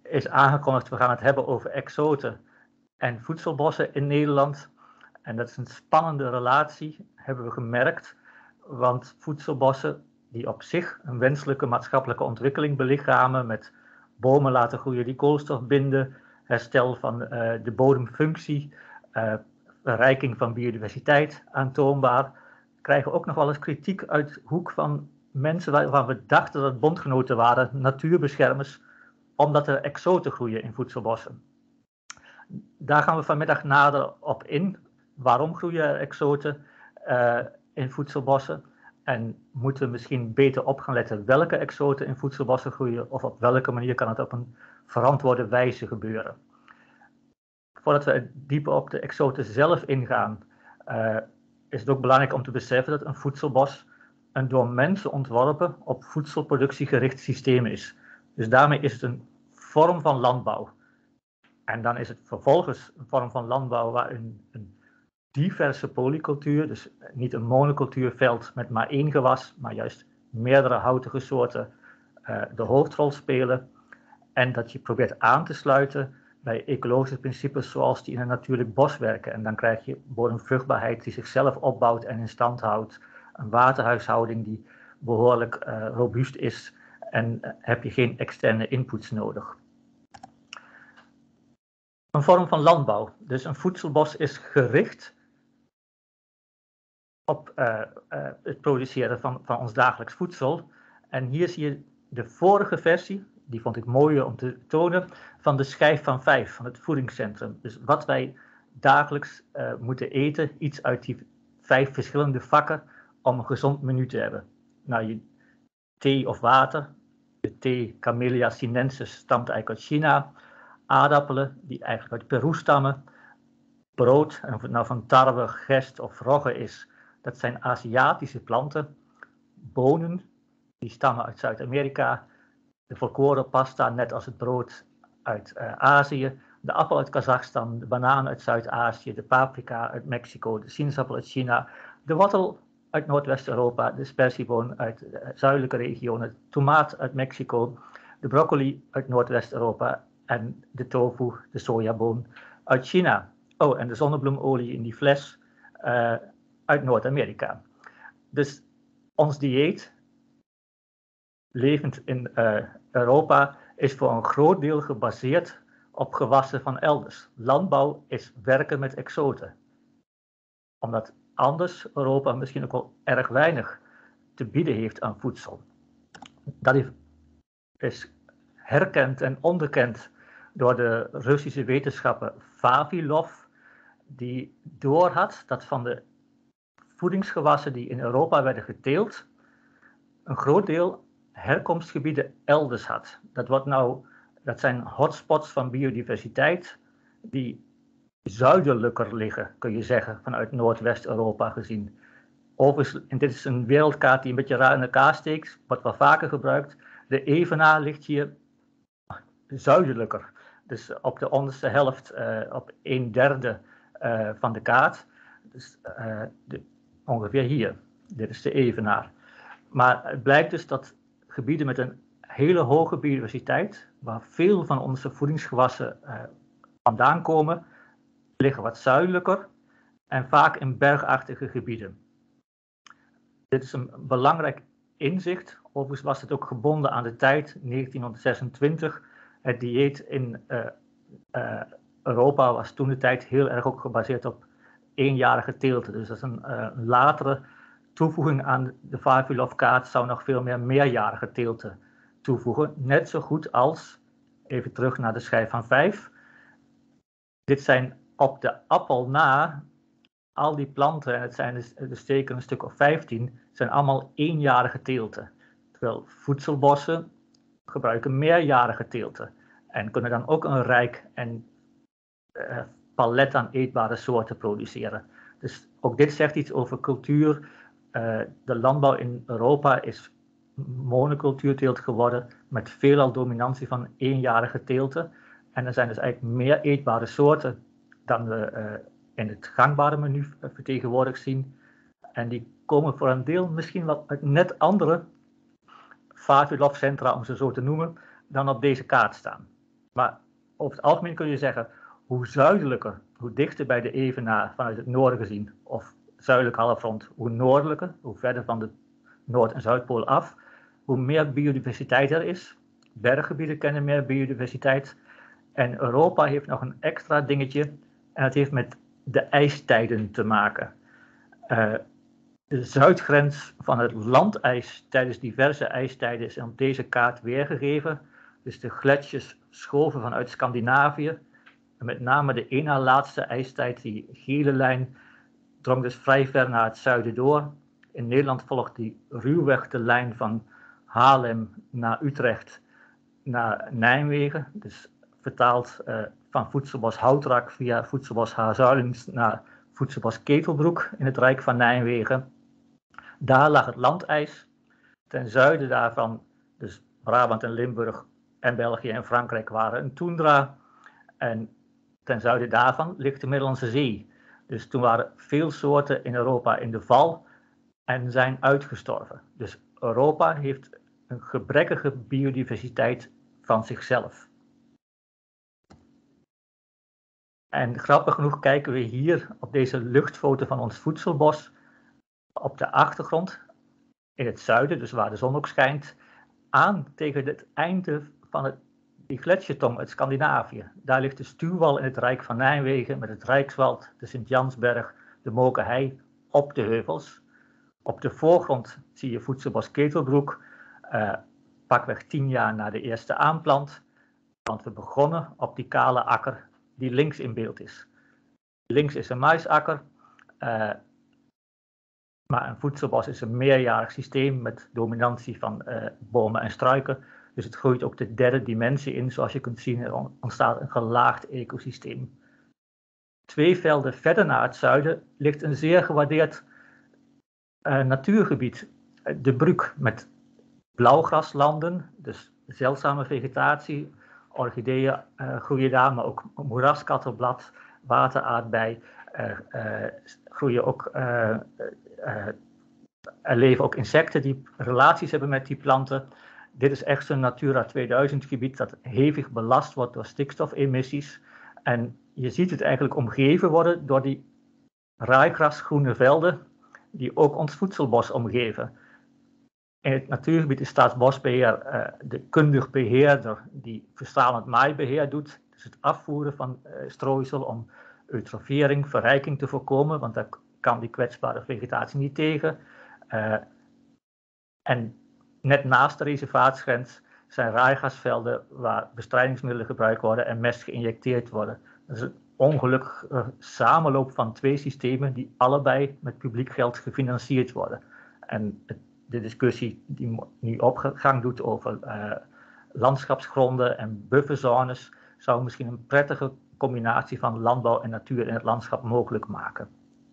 is aangekondigd, we gaan het hebben over exoten en voedselbossen in Nederland. En dat is een spannende relatie, hebben we gemerkt. Want voedselbossen die op zich een wenselijke maatschappelijke ontwikkeling belichamen, met bomen laten groeien die koolstof binden, herstel van de bodemfunctie, verrijking van biodiversiteit aantoonbaar, krijgen ook nog wel eens kritiek uit de hoek van mensen waarvan we dachten dat het bondgenoten waren, natuurbeschermers, omdat er exoten groeien in voedselbossen. Daar gaan we vanmiddag nader op in. Waarom groeien er exoten in voedselbossen? En moeten we misschien beter op gaan letten welke exoten in voedselbossen groeien, of op welke manier kan het op een verantwoorde wijze gebeuren? Voordat we dieper op de exoten zelf ingaan, is het ook belangrijk om te beseffen dat een voedselbos een door mensen ontworpen, op voedselproductie gericht systeem is. Dus daarmee is het een vorm van landbouw. En dan is het vervolgens een vorm van landbouw waar een diverse polycultuur, dus niet een monocultuurveld met maar één gewas, maar juist meerdere houtige soorten de hoofdrol spelen. En dat je probeert aan te sluiten bij ecologische principes zoals die in een natuurlijk bos werken. En dan krijg je bodemvruchtbaarheid die zichzelf opbouwt en in stand houdt. Een waterhuishouding die behoorlijk robuust is en heb je geen externe inputs nodig. Een vorm van landbouw. Dus een voedselbos is gericht op het produceren van ons dagelijks voedsel. En hier zie je de vorige versie, die vond ik mooier om te tonen, van de schijf van 5, van het voedingscentrum. Dus wat wij dagelijks moeten eten, iets uit die 5 verschillende vakken om een gezond menu te hebben. Nou, je thee of water, de thee Camellia sinensis stamt eigenlijk uit China, aardappelen die eigenlijk uit Peru stammen, brood, en of het nou van tarwe, gerst of rogge is, dat zijn Aziatische planten, bonen, die stammen uit Zuid-Amerika, de volkoren pasta, net als het brood, uit Azië, de appel uit Kazachstan, de banaan uit Zuid-Azië, de paprika uit Mexico, de sinaasappel uit China, de wortel uit Noordwest-Europa, de sperzieboon uit de zuidelijke regionen, de tomaat uit Mexico, de broccoli uit Noordwest-Europa en de tofu, de sojaboon, uit China. Oh, en de zonnebloemolie in die fles uit Noord-Amerika. Dus ons dieet, levend in Europa, is voor een groot deel gebaseerd op gewassen van elders. Landbouw is werken met exoten. Omdat anders Europa misschien ook wel erg weinig te bieden heeft aan voedsel. Dat is herkend en onderkend door de Russische wetenschapper Vavilov, die doorhad dat van de voedingsgewassen die in Europa werden geteeld, een groot deel herkomstgebieden elders had. Dat zijn hotspots van biodiversiteit die zuidelijker liggen, kun je zeggen, vanuit Noordwest-Europa gezien. Overigens, en dit is een wereldkaart die een beetje raar in elkaar steekt, wordt wel vaker gebruikt. De evenaar ligt hier zuidelijker, dus op de onderste helft, op 1/3 van de kaart. Dus ongeveer hier. Dit is de evenaar. Maar het blijkt dus dat gebieden met een hele hoge biodiversiteit, waar veel van onze voedingsgewassen vandaan komen, liggen wat zuidelijker en vaak in bergachtige gebieden. Dit is een belangrijk inzicht. Overigens was het ook gebonden aan de tijd, 1926. Het dieet in Europa was toen de tijd heel erg ook gebaseerd op eenjarige teelten. Dus dat is een latere toevoeging aan de Vavilov-kaart zou nog veel meer meerjarige teelten toevoegen. Net zo goed als, even terug naar de schijf van 5. Dit zijn op de appel na, al die planten, en het zijn er steken een stuk of 15, zijn allemaal eenjarige teelten. Terwijl voedselbossen gebruiken meerjarige teelten. En kunnen dan ook een rijk en palet aan eetbare soorten produceren. Dus ook dit zegt iets over cultuur. De landbouw in Europa is monocultuurteelt geworden met veelal dominantie van eenjarige teelten. En er zijn dus eigenlijk meer eetbare soorten dan we in het gangbare menu vertegenwoordigd zien. En die komen voor een deel misschien wel uit net andere Vavilov-centra, om ze zo te noemen, dan op deze kaart staan. Maar over het algemeen kun je zeggen, hoe zuidelijker, hoe dichter bij de evenaar vanuit het noorden gezien, of zuidelijk halfrond, hoe noordelijker, hoe verder van de Noord- en Zuidpool af, hoe meer biodiversiteit er is. Berggebieden kennen meer biodiversiteit. En Europa heeft nog een extra dingetje, en dat heeft met de ijstijden te maken. De zuidgrens van het landijs tijdens diverse ijstijden is op deze kaart weergegeven. Dus de gletsjers schoven vanuit Scandinavië. En met name de één na laatste ijstijd, die gele lijn, drong dus vrij ver naar het zuiden door. In Nederland volgt die ruwweg de lijn van Haarlem naar Utrecht naar Nijmegen. Dus vertaald van voedselbos Houtrak via voedselbos Haarzuilens naar voedselbos Ketelbroek in het Rijk van Nijmegen. Daar lag het landijs. Ten zuiden daarvan, dus Brabant en Limburg en België en Frankrijk waren een toendra. En ten zuiden daarvan ligt de Middellandse Zee. Dus toen waren veel soorten in Europa in de val en zijn uitgestorven. Dus Europa heeft een gebrekkige biodiversiteit van zichzelf. En grappig genoeg kijken we hier op deze luchtfoto van ons voedselbos op de achtergrond in het zuiden, dus waar de zon ook schijnt, aan tegen het einde van die gletsjertong uit Scandinavië. Daar ligt de stuwwal in het Rijk van Nijmegen met het Rijkswald, de Sint-Jansberg, de Mokerhei op de heuvels. Op de voorgrond zie je voedselbos Ketelbroek, pakweg 10 jaar na de eerste aanplant, want we begonnen op die kale akker die links in beeld is. Links is een maisakker, maar een voedselbos is een meerjarig systeem met dominantie van bomen en struiken. Dus het groeit ook de derde dimensie in. Zoals je kunt zien, er ontstaat een gelaagd ecosysteem. 2 velden verder naar het zuiden ligt een zeer gewaardeerd natuurgebied. De Bruuk met blauwgraslanden, dus zeldzame vegetatie. Orchideeën groeien daar, maar ook moeraskattenblad, wateraardbei. Groeien ook, er leven ook insecten die relaties hebben met die planten. Dit is echt een Natura 2000 gebied dat hevig belast wordt door stikstofemissies. En je ziet het eigenlijk omgeven worden door die raaigrasgroene velden die ook ons voedselbos omgeven. In het natuurgebied is Staatsbosbeheer de kundig beheerder die verstralend maaibeheer doet. Dus het afvoeren van strooisel om eutrofiëring, verrijking te voorkomen, want daar kan die kwetsbare vegetatie niet tegen. En net naast de reservaatsgrens zijn raaigasvelden waar bestrijdingsmiddelen gebruikt worden en mest geïnjecteerd worden. Dat is een ongelukkige samenloop van 2 systemen die allebei met publiek geld gefinancierd worden. En de discussie die nu opgang doet over landschapsgronden en bufferzones zou misschien een prettige combinatie van landbouw en natuur in het landschap mogelijk maken.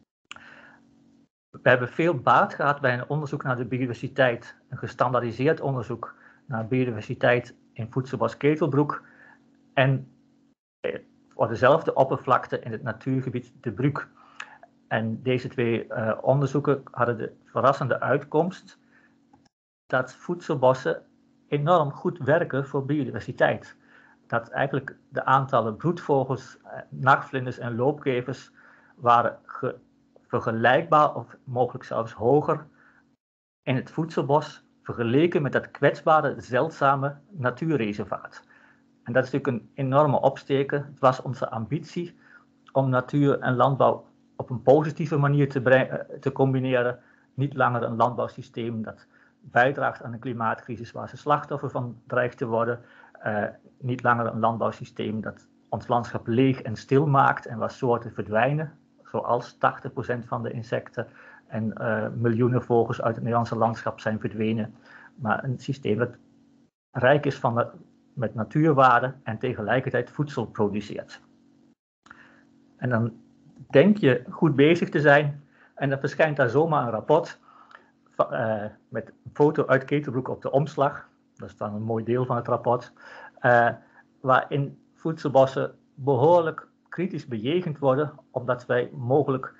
We hebben veel baat gehad bij een onderzoek naar de biodiversiteit, een gestandaardiseerd onderzoek naar biodiversiteit in voedselbos Ketelbroek en voor dezelfde oppervlakte in het natuurgebied de Bruuk. En deze 2 onderzoeken hadden de verrassende uitkomst dat voedselbossen enorm goed werken voor biodiversiteit. Dat eigenlijk de aantallen broedvogels, nachtvlinders en loopkevers waren vergelijkbaar of mogelijk zelfs hoger in het voedselbos vergeleken met dat kwetsbare, zeldzame natuurreservaat. En dat is natuurlijk een enorme opsteker. Het was onze ambitie om natuur en landbouw op een positieve manier te combineren. Niet langer een landbouwsysteem dat bijdraagt aan een klimaatcrisis waar ze slachtoffer van dreigt te worden. Niet langer een landbouwsysteem dat ons landschap leeg en stil maakt en waar soorten verdwijnen, zoals 80% van de insecten en miljoenen vogels uit het Nederlandse landschap zijn verdwenen. Maar een systeem dat rijk is met natuurwaarde en tegelijkertijd voedsel produceert. En dan denk je goed bezig te zijn en dan verschijnt daar zomaar een rapport met een foto uit Ketelbroek op de omslag. Dat is dan een mooi deel van het rapport. Waarin voedselbossen behoorlijk kritisch bejegend worden, omdat wij mogelijk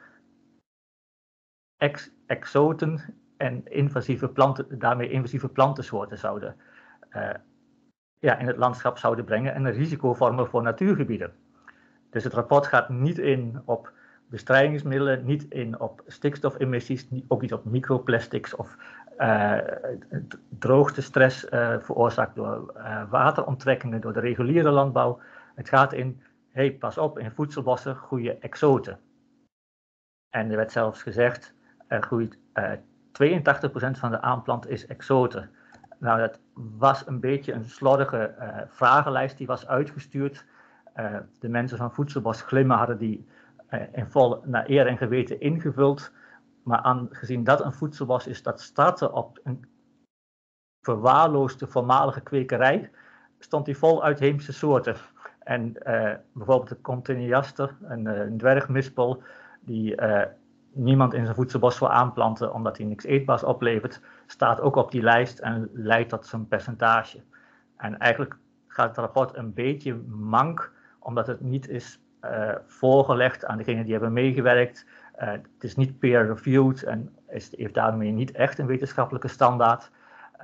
exoten en daarmee invasieve plantensoorten zouden in het landschap zouden brengen en een risico vormen voor natuurgebieden. Dus het rapport gaat niet in op bestrijdingsmiddelen, niet in op stikstofemissies, ook niet op microplastics of droogtestress veroorzaakt door wateronttrekkingen door de reguliere landbouw. Het gaat in, pas op, in voedselbossen groeien exoten. En er werd zelfs gezegd, er groeit 82% van de aanplant is exoten. Nou, dat was een beetje een slordige vragenlijst die was uitgestuurd. De mensen van Voedselbos Glimmen hadden die in vol naar eer en geweten ingevuld. Maar aangezien dat een voedselbos is dat startte op een verwaarloosde voormalige kwekerij, stond die vol uitheemse soorten. En bijvoorbeeld de Conteniaster, een dwergmispel, die niemand in zijn voedselbos wil aanplanten omdat hij niks eetbaars oplevert, staat ook op die lijst en leidt tot zijn percentage. En eigenlijk gaat het rapport een beetje mank, omdat het niet is voorgelegd aan degenen die hebben meegewerkt. Het is niet peer-reviewed en heeft daarmee niet echt een wetenschappelijke standaard.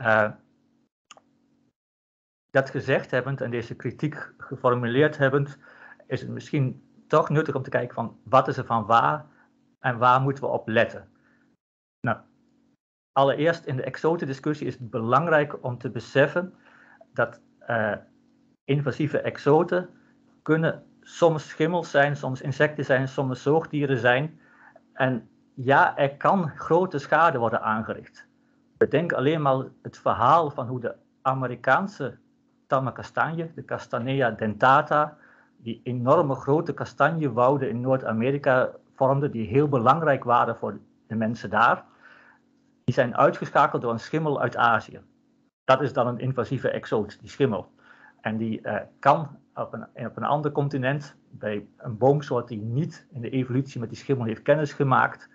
Dat gezegd hebbend en deze kritiek geformuleerd hebbend, is het misschien toch nuttig om te kijken van wat is er van waar en waar moeten we op letten. Nou, allereerst in de exotendiscussie is het belangrijk om te beseffen dat invasieve exoten kunnen soms schimmels zijn, soms insecten zijn, soms zoogdieren zijn. En ja, er kan grote schade worden aangericht. Bedenk alleen maar het verhaal van hoe de Amerikaanse tamme kastanje, de Castanea dentata, die enorme grote kastanjewouden in Noord-Amerika vormden, die heel belangrijk waren voor de mensen daar. Die zijn uitgeschakeld door een schimmel uit Azië. Dat is dan een invasieve exoot, die schimmel. En die kan op een ander continent, bij een boomsoort die niet in de evolutie met die schimmel heeft kennis gemaakt,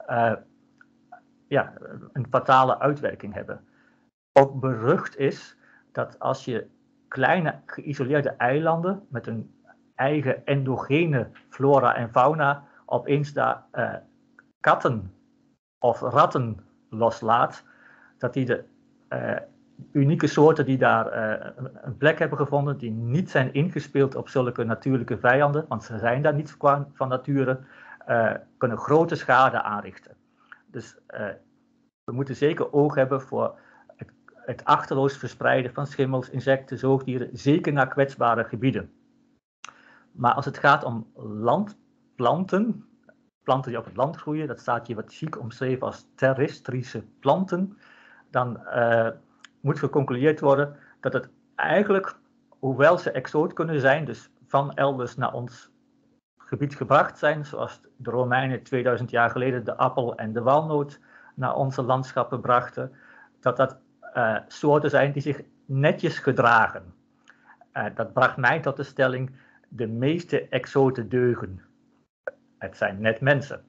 een fatale uitwerking hebben. Ook berucht is dat als je kleine geïsoleerde eilanden met een eigen endogene flora en fauna opeens daar katten of ratten loslaat, dat die de unieke soorten die daar een plek hebben gevonden, die niet zijn ingespeeld op zulke natuurlijke vijanden, want ze zijn daar niet van nature, kunnen grote schade aanrichten. Dus we moeten zeker oog hebben voor het achterloos verspreiden van schimmels, insecten, zoogdieren, zeker naar kwetsbare gebieden. Maar als het gaat om landplanten, planten die op het land groeien, dat staat hier wat chic omschreven als terrestrische planten, dan moet geconcludeerd worden dat het eigenlijk, hoewel ze exoot kunnen zijn, dus van elders naar ons gebied gebracht zijn, zoals de Romeinen 2000 jaar geleden de appel en de walnoot naar onze landschappen brachten, dat soorten zijn die zich netjes gedragen. Dat bracht mij tot de stelling, de meeste exoten deugen. Het zijn net mensen.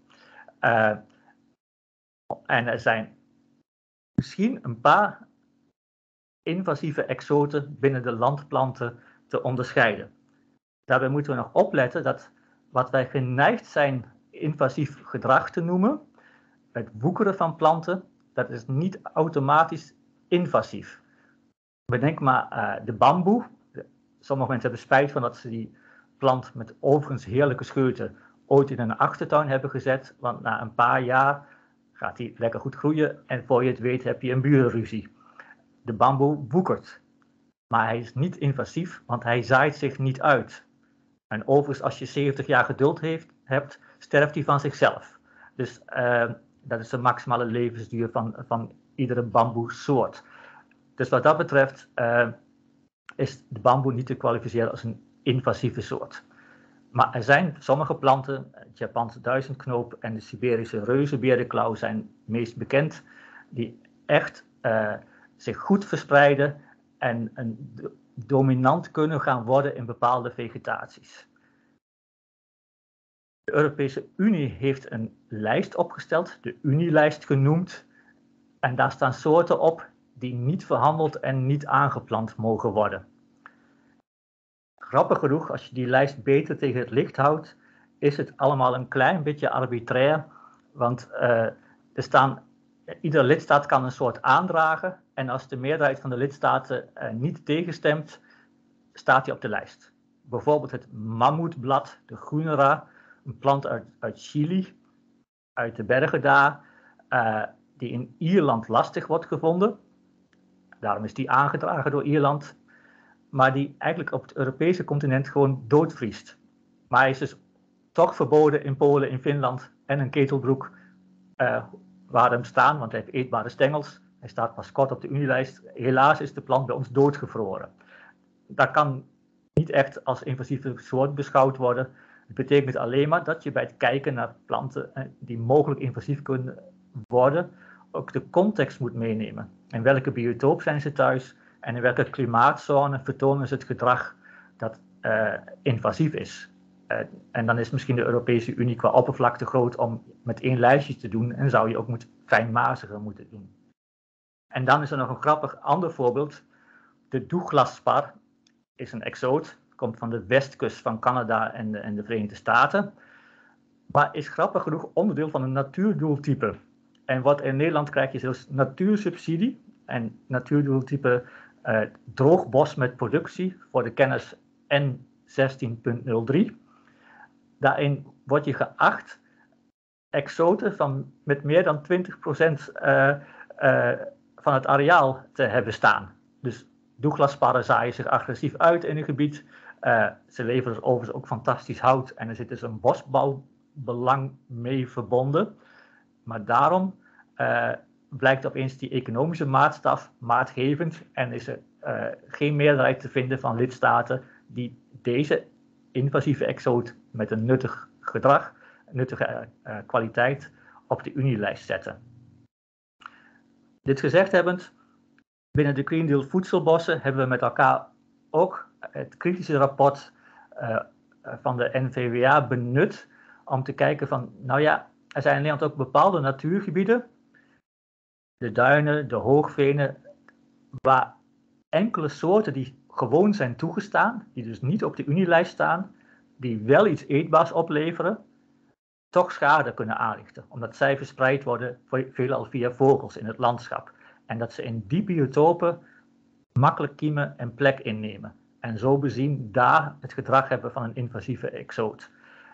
En er zijn misschien een paar invasieve exoten binnen de landplanten te onderscheiden. Daarbij moeten we nog opletten dat wat wij geneigd zijn invasief gedrag te noemen, het woekeren van planten, dat is niet automatisch invasief. Bedenk maar de bamboe. Sommige mensen hebben spijt van dat ze die plant met overigens heerlijke scheuten ooit in een achtertuin hebben gezet, want na een paar jaar gaat die lekker goed groeien en voor je het weet heb je een burenruzie. De bamboe woekert, maar hij is niet invasief, want hij zaait zich niet uit. En overigens, als je 70 jaar geduld hebt, sterft hij van zichzelf. Dus dat is de maximale levensduur van iedere bamboesoort. Dus wat dat betreft is de bamboe niet te kwalificeren als een invasieve soort. Maar er zijn sommige planten, het Japanse duizendknoop en de Siberische reuzenberenklauw zijn meest bekend, die echt zich goed verspreiden en dominant kunnen gaan worden in bepaalde vegetaties. De Europese Unie heeft een lijst opgesteld, de Unielijst genoemd, en daar staan soorten op die niet verhandeld en niet aangeplant mogen worden. Grappig genoeg, als je die lijst beter tegen het licht houdt, is het allemaal een klein beetje arbitrair, want iedere lidstaat kan een soort aandragen en als de meerderheid van de lidstaten niet tegenstemt, staat hij op de lijst. Bijvoorbeeld het mammoetblad, de Grunera, een plant uit Chili, uit de bergen daar, die in Ierland lastig wordt gevonden. Daarom is die aangedragen door Ierland, maar die eigenlijk op het Europese continent gewoon doodvriest. Maar hij is dus toch verboden in Polen, in Finland en in Ketelbroek, waar hem staan, want hij heeft eetbare stengels. Hij staat pas kort op de Unielijst. Helaas is de plant bij ons doodgevroren. Dat kan niet echt als invasieve soort beschouwd worden. Het betekent alleen maar dat je bij het kijken naar planten die mogelijk invasief kunnen worden, ook de context moet meenemen. In welke biotoop zijn ze thuis en in welke klimaatzone vertonen ze het gedrag dat invasief is. En dan is misschien de Europese Unie qua oppervlakte groot om met één lijstje te doen en zou je ook fijnmaziger moeten doen. En dan is er nog een grappig ander voorbeeld. De Douglaspar is een exoot, komt van de westkust van Canada en de Verenigde Staten, maar is grappig genoeg onderdeel van een natuurdoeltype. En wat in Nederland krijg je zelfs natuursubsidie en natuurdoeltype droogbos met productie voor de kenners N16.03. Daarin word je geacht exoten met meer dan 20% van het areaal te hebben staan. Dus Douglasparren zaaien zich agressief uit in een gebied. Ze leveren overigens ook fantastisch hout en er zit dus een bosbouwbelang mee verbonden. Maar daarom blijkt opeens die economische maatstaf maatgevend en is er geen meerderheid te vinden van lidstaten die deze invasieve exoot met een nuttig gedrag, nuttige kwaliteit op de Unielijst zetten. Dit gezegd hebbend, binnen de Green Deal voedselbossen hebben we met elkaar ook het kritische rapport van de NVWA benut om te kijken van, nou ja, er zijn in Nederland ook bepaalde natuurgebieden, de duinen, de hoogvenen, waar enkele soorten die gewoon zijn toegestaan, die dus niet op de Unielijst staan, die wel iets eetbaars opleveren, toch schade kunnen aanrichten, omdat zij verspreid worden veelal via vogels in het landschap. En dat ze in die biotopen makkelijk kiemen en plek innemen. En zo bezien daar het gedrag hebben van een invasieve exoot.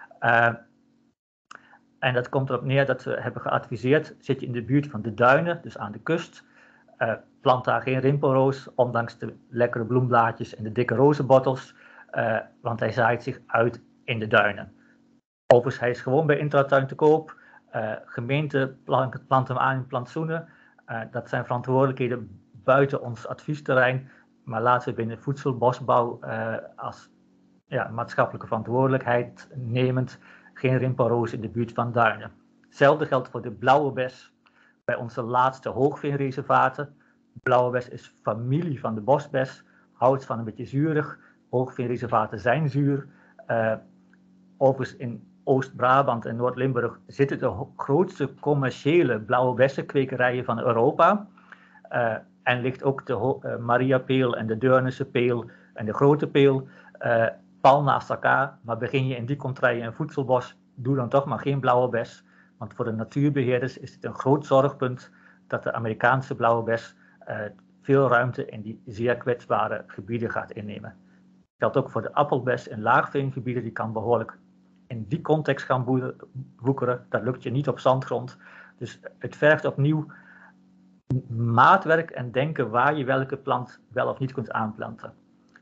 En dat komt erop neer dat we hebben geadviseerd, zit je in de buurt van de duinen, dus aan de kust, plant daar geen rimpelroos, ondanks de lekkere bloemblaadjes en de dikke rozenbottels, want hij zaait zich uit in de duinen. Overigens, hij is gewoon bij Intratuin te koop. Gemeente plant hem aan in plantsoenen. Dat zijn verantwoordelijkheden buiten ons adviesterrein, maar laten we binnen voedselbosbouw als maatschappelijke verantwoordelijkheid nemend geen rimpelroos in de buurt van duinen. Hetzelfde geldt voor de blauwebes bij onze laatste hoogveenreservaten. Blauwebes is familie van de bosbes, houdt van een beetje zuurig. Hoogveenreservaten zijn zuur. Overigens in Oost-Brabant en Noord-Limburg zitten de grootste commerciële blauwebessenkwekerijen van Europa. En ligt ook de Mariapeel en de Deurnense peel en de Grote Peel pal naast elkaar. Maar begin je in die contraien een voedselbos, doe dan toch maar geen blauwebes. Want voor de natuurbeheerders is het een groot zorgpunt dat de Amerikaanse blauwebes veel ruimte in die zeer kwetsbare gebieden gaat innemen. Dat geldt ook voor de appelbes in laagveengebieden, die kan behoorlijk in die context gaan woekeren. Dat lukt je niet op zandgrond. Dus het vergt opnieuw maatwerk en denken waar je welke plant wel of niet kunt aanplanten.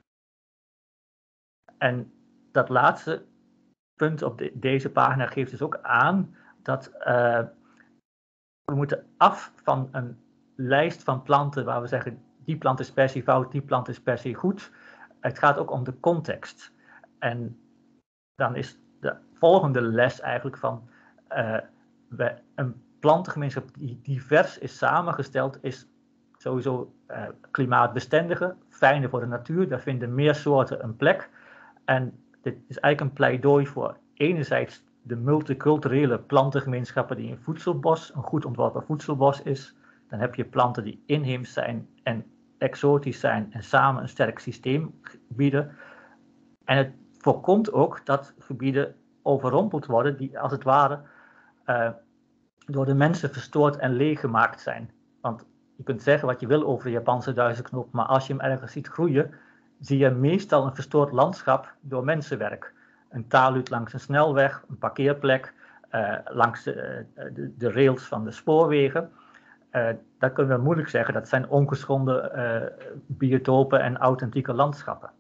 En dat laatste punt op deze pagina geeft dus ook aan dat we moeten af van een lijst van planten waar we zeggen die plant is per se fout, die plant is per se goed. Het gaat ook om de context. En dan is de volgende les eigenlijk van een plantengemeenschap die divers is samengesteld, is sowieso klimaatbestendiger, fijner voor de natuur. Daar vinden meer soorten een plek. En dit is eigenlijk een pleidooi voor enerzijds de multiculturele plantengemeenschappen die een voedselbos, een goed ontworpen voedselbos is. Dan heb je planten die inheems zijn en exotisch zijn en samen een sterk systeem bieden. En het voorkomt ook dat gebieden overrompeld worden die als het ware door de mensen verstoord en leeggemaakt zijn. Want je kunt zeggen wat je wil over de Japanse duizendknop, maar als je hem ergens ziet groeien, zie je meestal een verstoord landschap door mensenwerk. Een taalhut langs een snelweg, een parkeerplek, langs de rails van de spoorwegen. Dat kunnen we moeilijk zeggen, dat zijn ongeschonden biotopen en authentieke landschappen.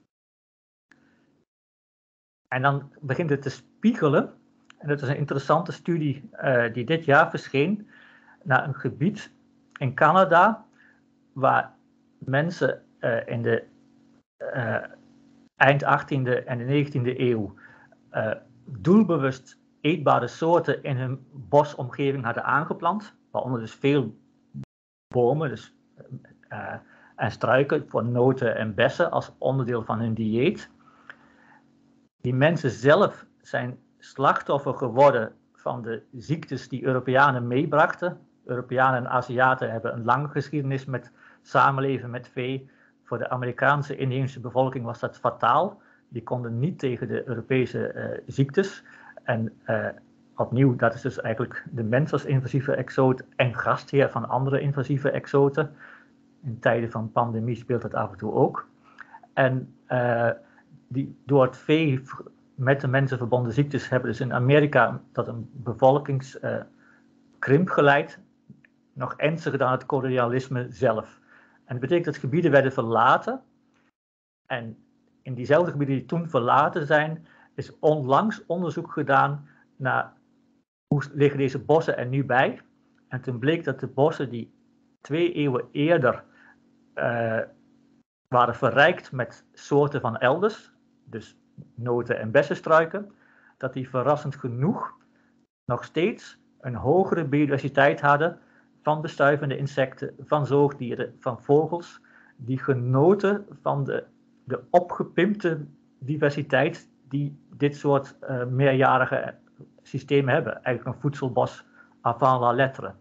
En dan begint het te spiegelen, en dat is een interessante studie die dit jaar verscheen, naar een gebied in Canada, waar mensen in de eind 18e en de 19e eeuw doelbewust eetbare soorten in hun bosomgeving hadden aangeplant, waaronder dus veel bomen en struiken voor noten en bessen als onderdeel van hun dieet. Die mensen zelf zijn slachtoffer geworden van de ziektes die Europeanen meebrachten. Europeanen en Aziaten hebben een lange geschiedenis met samenleven met vee. Voor de Amerikaanse inheemse bevolking was dat fataal. Die konden niet tegen de Europese ziektes. En opnieuw, dat is dus eigenlijk de mens als invasieve exoot en gastheer van andere invasieve exoten. In tijden van pandemie speelt dat af en toe ook. En die door het vee met de mensen verbonden ziektes hebben dus in Amerika tot een bevolkingskrimp geleid. Nog ernstiger dan het kolonialisme zelf. En dat betekent dat gebieden werden verlaten. En in diezelfde gebieden die toen verlaten zijn, is onlangs onderzoek gedaan naar hoe liggen deze bossen er nu bij. En toen bleek dat de bossen die 2 eeuwen eerder waren verrijkt met soorten van elders, dus noten en bessenstruiken, dat die verrassend genoeg nog steeds een hogere biodiversiteit hadden van bestuivende insecten, van zoogdieren, van vogels, die genoten van de opgepimpte diversiteit die dit soort meerjarige systemen hebben. Eigenlijk een voedselbos avant la lettre.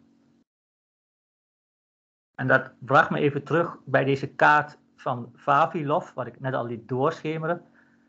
En dat bracht me even terug bij deze kaart van Vavilov, wat ik net al liet doorschemeren.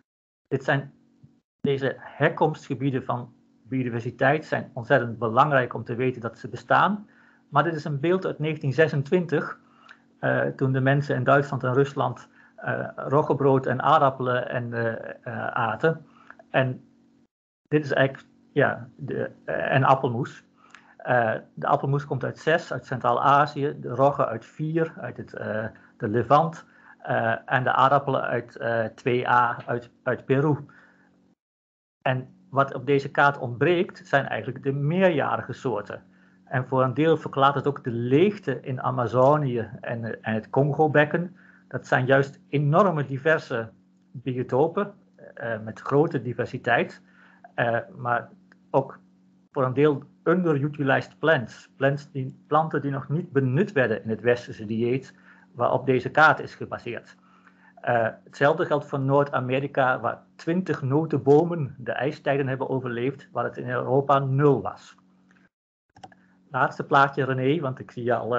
Deze herkomstgebieden van biodiversiteit zijn ontzettend belangrijk om te weten dat ze bestaan. Maar dit is een beeld uit 1926, toen de mensen in Duitsland en Rusland roggebrood en aardappelen aten. En dit is eigenlijk, en appelmoes. De appelmoes komt uit 6, uit Centraal-Azië, de rogge uit 4, uit de Levant, en de aardappelen uit 2a, uit Peru. En wat op deze kaart ontbreekt, zijn eigenlijk de meerjarige soorten. En voor een deel verklaart het ook de leegte in Amazonië en het Congo-bekken. Dat zijn juist enorme diverse biotopen met grote diversiteit, maar ook voor een deel underutilized plants. Planten die nog niet benut werden in het westerse dieet, waarop deze kaart is gebaseerd. Hetzelfde geldt voor Noord-Amerika, waar 20 notenbomen de ijstijden hebben overleefd, waar het in Europa 0 was. Laatste plaatje, René, want ik zie je al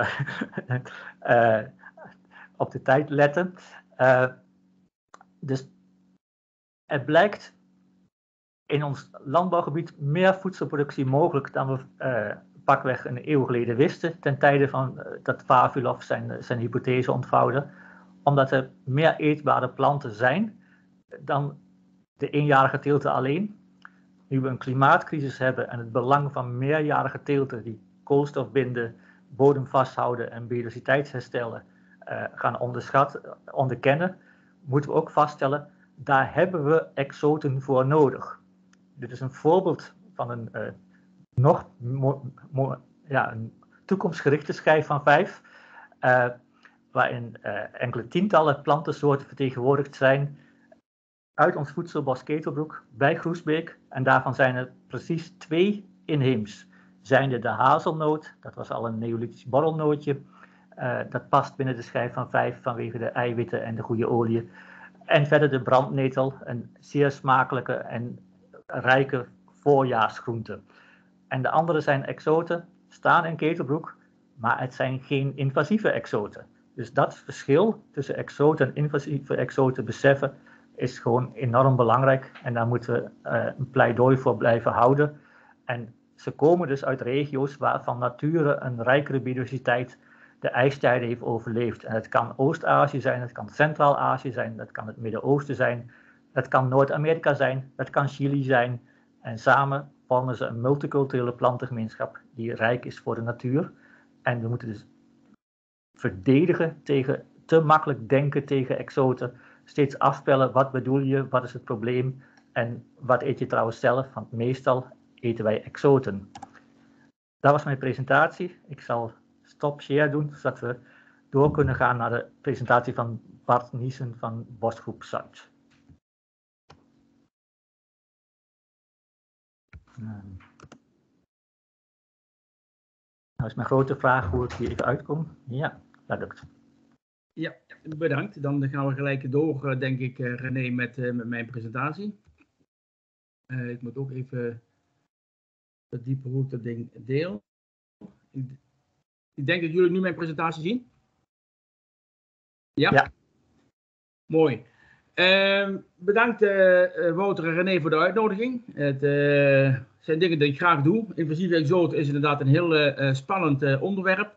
op de tijd letten. Dus er blijkt in ons landbouwgebied meer voedselproductie mogelijk dan we pakweg een eeuw geleden wisten, ten tijde van dat Vavilov zijn hypothese ontvouwde, omdat er meer eetbare planten zijn dan de eenjarige teelten alleen. Nu we een klimaatcrisis hebben en het belang van meerjarige teelten die koolstof binden, bodem vasthouden en biodiversiteit herstellen gaan onderkennen, moeten we ook vaststellen, daar hebben we exoten voor nodig. Dit is een voorbeeld van een toekomstgerichte schijf van 5, waarin enkele tientallen plantensoorten vertegenwoordigd zijn uit ons voedselbos Ketelbroek bij Groesbeek. En daarvan zijn er precies 2 inheems. Zijnde de hazelnoot, dat was al een neolithisch borrelnootje. Dat past binnen de schijf van 5 vanwege de eiwitten en de goede olie. En verder de brandnetel, een zeer smakelijke en rijke voorjaarsgroente. En de andere zijn exoten, staan in Ketelbroek, maar het zijn geen invasieve exoten. Dus dat verschil tussen exoten en invasieve exoten beseffen is gewoon enorm belangrijk. En daar moeten we een pleidooi voor blijven houden. En ze komen dus uit regio's waar van nature een rijkere biodiversiteit de ijstijden heeft overleefd. En het kan Oost-Azië zijn, het kan Centraal-Azië zijn, het kan het Midden-Oosten zijn, het kan Noord-Amerika zijn, het kan Chili zijn. En samen vormen ze een multiculturele plantengemeenschap die rijk is voor de natuur. En we moeten dus verdedigen tegen te makkelijk denken tegen exoten. Steeds afpellen, wat bedoel je, wat is het probleem en wat eet je trouwens zelf, want meestal eten wij exoten. Dat was mijn presentatie. Ik zal stop share doen, zodat we door kunnen gaan naar de presentatie van Bart Niesen van Bosgroep Zuid. Nou is mijn grote vraag hoe ik hier even uitkom. Ja, dat lukt. Ja, bedankt. Dan gaan we gelijk door, denk ik, René, met mijn presentatie. Ik moet ook even verdiepen hoe ik dat ding deel. Ik denk dat jullie nu mijn presentatie zien. Ja? Ja. Mooi. Bedankt Wouter en René voor de uitnodiging. Het zijn dingen die ik graag doe. Invasieve exoten is inderdaad een heel spannend onderwerp.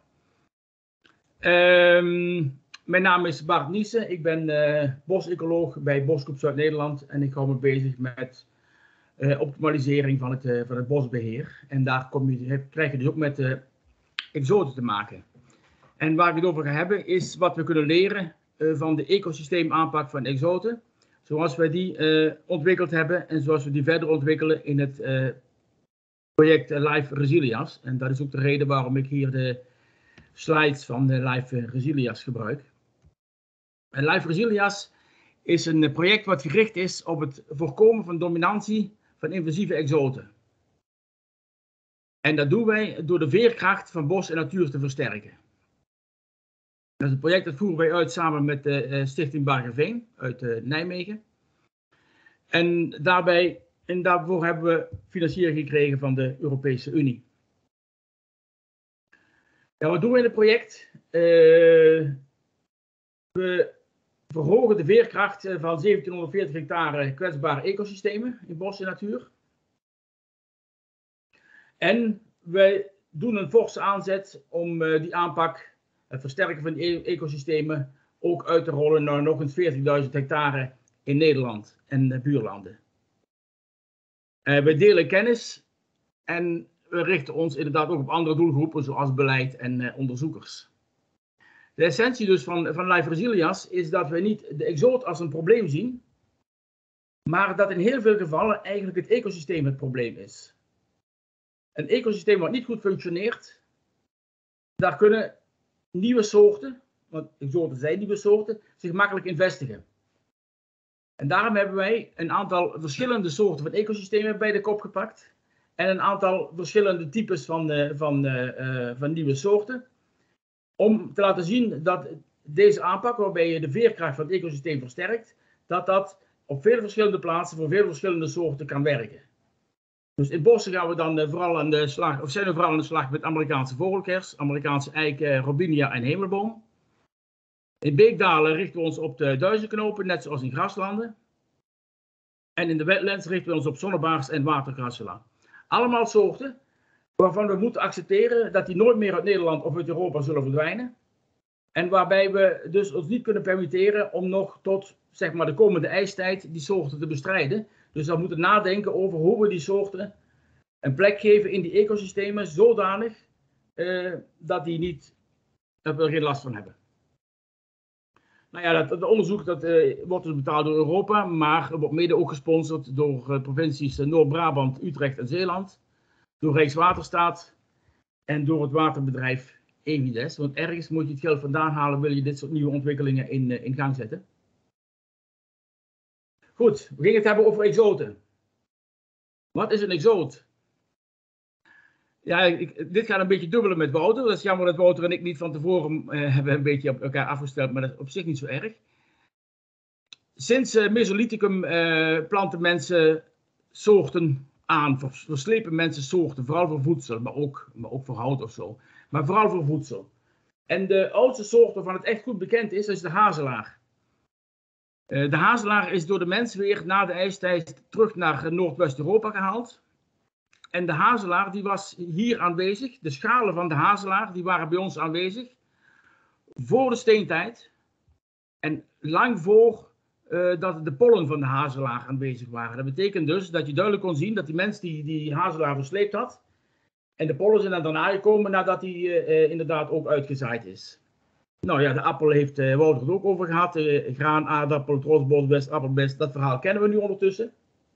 Mijn naam is Bart Niesen. Ik ben bosecoloog bij Bosgroep Zuid-Nederland en ik hou me bezig met optimalisering van het bosbeheer. En daar krijg je dus ook met exoten te maken. En waar ik het over ga hebben is wat we kunnen leren van de ecosysteemaanpak van exoten. Zoals wij die ontwikkeld hebben en zoals we die verder ontwikkelen in het project Live Resilias. En dat is ook de reden waarom ik hier de slides van de Live Resilias gebruik. En Live Resilias is een project wat gericht is op het voorkomen van dominantie van invasieve exoten. En dat doen wij door de veerkracht van bos en natuur te versterken. Dat is een project dat voeren wij uit samen met de Stichting Bargeveen uit Nijmegen. En daarvoor hebben we financiering gekregen van de Europese Unie. Ja, wat doen we in het project? We verhogen de veerkracht van 1740 hectare kwetsbare ecosystemen in bos en natuur. En wij doen een forse aanzet om die aanpak, het versterken van die ecosystemen, ook uit te rollen naar nog eens 40.000 hectare in Nederland en buurlanden. We delen kennis en we richten ons inderdaad ook op andere doelgroepen zoals beleid en onderzoekers. De essentie dus van Live Resilias is dat we niet de exoot als een probleem zien, maar dat in heel veel gevallen eigenlijk het ecosysteem het probleem is. Een ecosysteem wat niet goed functioneert, daar kunnen nieuwe soorten, want exoten zijn nieuwe soorten, zich makkelijk in vestigen. En daarom hebben wij een aantal verschillende soorten van ecosystemen bij de kop gepakt. En een aantal verschillende types van nieuwe soorten. Om te laten zien dat deze aanpak, waarbij je de veerkracht van het ecosysteem versterkt, dat op veel verschillende plaatsen voor veel verschillende soorten kan werken. Dus in bossen gaan we dan vooral aan de slag, of zijn we vooral aan de slag met Amerikaanse vogelkers, Amerikaanse eik, robinia en hemelboom. In beekdalen richten we ons op de duizenknopen, net zoals in graslanden. En in de wetlands richten we ons op zonnebaars en watercrassula. Allemaal soorten waarvan we moeten accepteren dat die nooit meer uit Nederland of uit Europa zullen verdwijnen. En waarbij we dus ons niet kunnen permitteren om nog tot zeg maar, de komende ijstijd die soorten te bestrijden. Dus we moeten nadenken over hoe we die soorten een plek geven in die ecosystemen zodanig dat we er geen last van hebben. Nou ja, dat onderzoek wordt dus betaald door Europa, maar wordt mede ook gesponsord door provincies Noord-Brabant, Utrecht en Zeeland, door Rijkswaterstaat en door het waterbedrijf Evides. Want ergens moet je het geld vandaan halen, wil je dit soort nieuwe ontwikkelingen in gang zetten. Goed, we gingen het hebben over exoten. Wat is een exoot? Ja, dit gaat een beetje dubbelen met Wouter. Dat is jammer dat Wouter en ik niet van tevoren hebben een beetje op elkaar afgesteld, maar dat is op zich niet zo erg. Sinds Mesolithicum planten mensen soorten aan, verslepen mensen soorten, vooral voor voedsel, maar ook voor hout of zo. Maar vooral voor voedsel. En de oudste soort waarvan het echt goed bekend is de hazelaar. De hazelaar is door de mens weer na de ijstijd terug naar Noordwest-Europa gehaald. En de hazelaar die was hier aanwezig. De schalen van de hazelaar die waren bij ons aanwezig. voor de steentijd en lang voor dat de pollen van de hazelaar aanwezig waren. Dat betekent dus dat je duidelijk kon zien dat die mens die hazelaar versleept had en de pollen zijn dan daarna gekomen nadat die inderdaad ook uitgezaaid is. Nou ja, de appel heeft Wouter het ook over gehad. Graan, aardappel, trosbosbest, appelbest, dat verhaal kennen we nu ondertussen.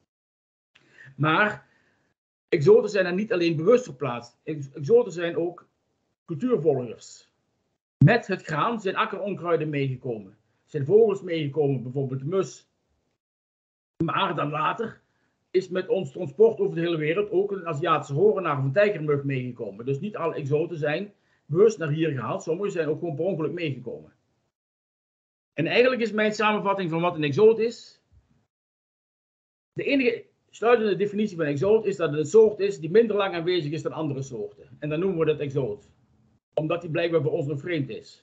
Maar exoten zijn er niet alleen bewust verplaatst. Exoten zijn ook cultuurvolgers. Met het graan zijn akkeronkruiden meegekomen. Zijn vogels meegekomen, bijvoorbeeld de mus. Maar dan later is met ons transport over de hele wereld ook een Aziatische horenaar of een tijgermug meegekomen. Dus niet alle exoten zijn bewust naar hier gehaald. Sommige zijn ook gewoon per ongeluk meegekomen. En eigenlijk is mijn samenvatting van wat een exoot is. De enige sluitende definitie van exoot is dat het een soort is die minder lang aanwezig is dan andere soorten. En dan noemen we dat exoot. Omdat die blijkbaar bij ons nog vreemd is.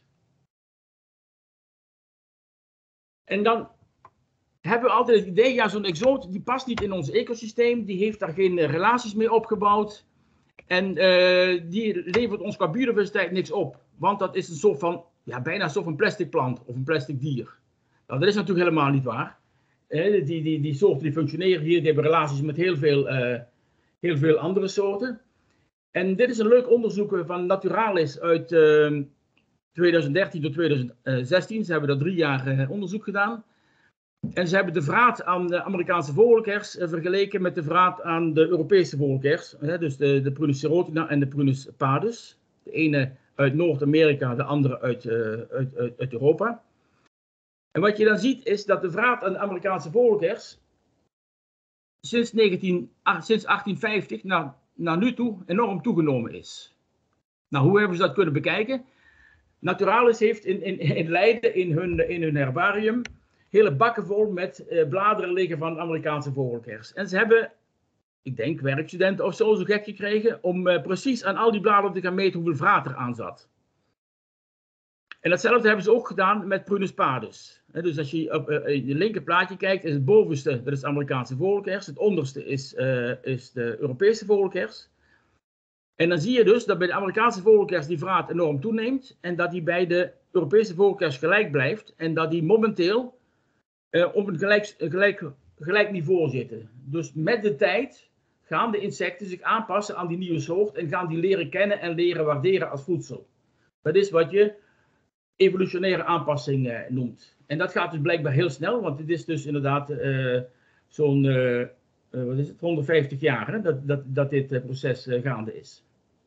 En dan hebben we altijd het idee, ja, zo'n exoot die past niet in ons ecosysteem. Die heeft daar geen relaties mee opgebouwd. En die levert ons qua biodiversiteit niks op. Want dat is een soort van, ja, bijna een soort van plastic plant of een plastic dier. Nou, dat is natuurlijk helemaal niet waar. Die soorten die functioneren hier, die hebben relaties met heel veel andere soorten. En dit is een leuk onderzoek van Naturalis uit 2013 tot 2016. Ze hebben daar 3 jaar onderzoek gedaan. En ze hebben de vraat aan de Amerikaanse vogelkers vergeleken met de vraat aan de Europese vogelkers. Dus de Prunus serotina en de Prunus padus. De ene uit Noord-Amerika, de andere uit Europa. En wat je dan ziet is dat de vraat aan de Amerikaanse vogelkers sinds 1850 naar nu toe enorm toegenomen is. Nou, hoe hebben ze dat kunnen bekijken? Naturalis heeft in Leiden in hun herbarium hele bakken vol met bladeren liggen van Amerikaanse vogelkers. En ze hebben, ik denk werkstudenten of zo gek gekregen om precies aan al die bladeren te gaan meten hoeveel vraat er aan zat. En datzelfde hebben ze ook gedaan met Prunus padus. Dus als je op je linker plaatje kijkt, is het bovenste, dat is de Amerikaanse vogelkers. Het onderste is de Europese vogelkers. En dan zie je dus dat bij de Amerikaanse vogelkers die vraat enorm toeneemt. En dat die bij de Europese vogelkers gelijk blijft. En dat die momenteel op een gelijk niveau zitten. Dus met de tijd gaan de insecten zich aanpassen aan die nieuwe soort. En gaan die leren kennen en leren waarderen als voedsel. Dat is wat je evolutionaire aanpassing noemt. En dat gaat dus blijkbaar heel snel, want het is dus inderdaad zo'n 150 jaar hè, dat dit proces gaande is.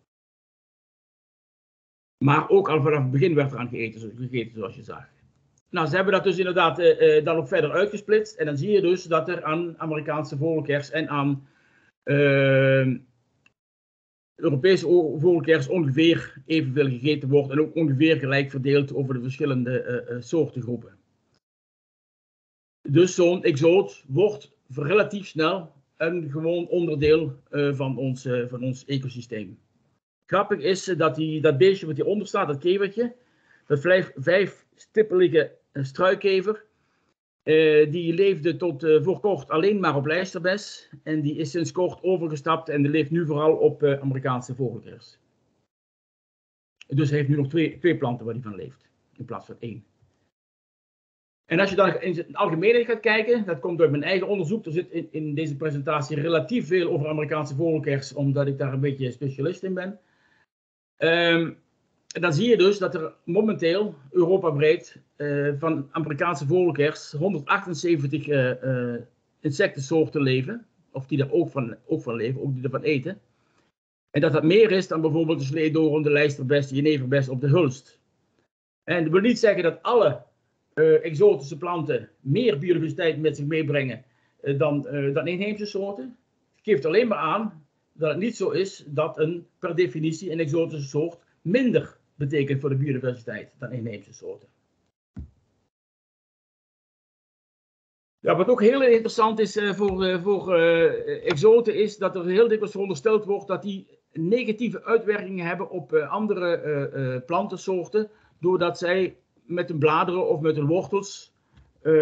Maar ook al vanaf het begin werd er aan gegeten zoals je zag. Nou, ze hebben dat dus inderdaad dan ook verder uitgesplitst. En dan zie je dus dat er aan Amerikaanse vogelkers en aan Europese vogelkers ongeveer evenveel gegeten wordt. En ook ongeveer gelijk verdeeld over de verschillende soortengroepen. Dus zo'n exoot wordt relatief snel een gewoon onderdeel van ons ecosysteem. Grappig is dat beestje wat hieronder staat, dat kevertje, dat 5-stippelige struikkever, die leefde tot voor kort alleen maar op lijsterbes. En die is sinds kort overgestapt en die leeft nu vooral op Amerikaanse vogelkers. Dus hij heeft nu nog twee planten waar hij van leeft, in plaats van 1. En als je dan in het algemeen gaat kijken, dat komt uit mijn eigen onderzoek. Er zit in deze presentatie relatief veel over Amerikaanse vogelkers, omdat ik daar een beetje specialist in ben. Dan zie je dus dat er momenteel, Europa breed, van Amerikaanse vogelkers 178 insectensoorten leven. Of die daar ook van leven, ook die ervan eten. En dat meer is dan bijvoorbeeld de sleedoorn, de lijsterbest, de jeneverbest of de hulst. En dat wil niet zeggen dat alle exotische planten meer biodiversiteit met zich meebrengen dan inheemse soorten. Het geeft alleen maar aan dat het niet zo is dat per definitie een exotische soort minder betekent voor de biodiversiteit dan inheemse soorten. Ja, wat ook heel interessant is voor exoten is dat er heel dikwijls verondersteld wordt dat die negatieve uitwerkingen hebben op andere plantensoorten, doordat zij met hun bladeren of met hun wortels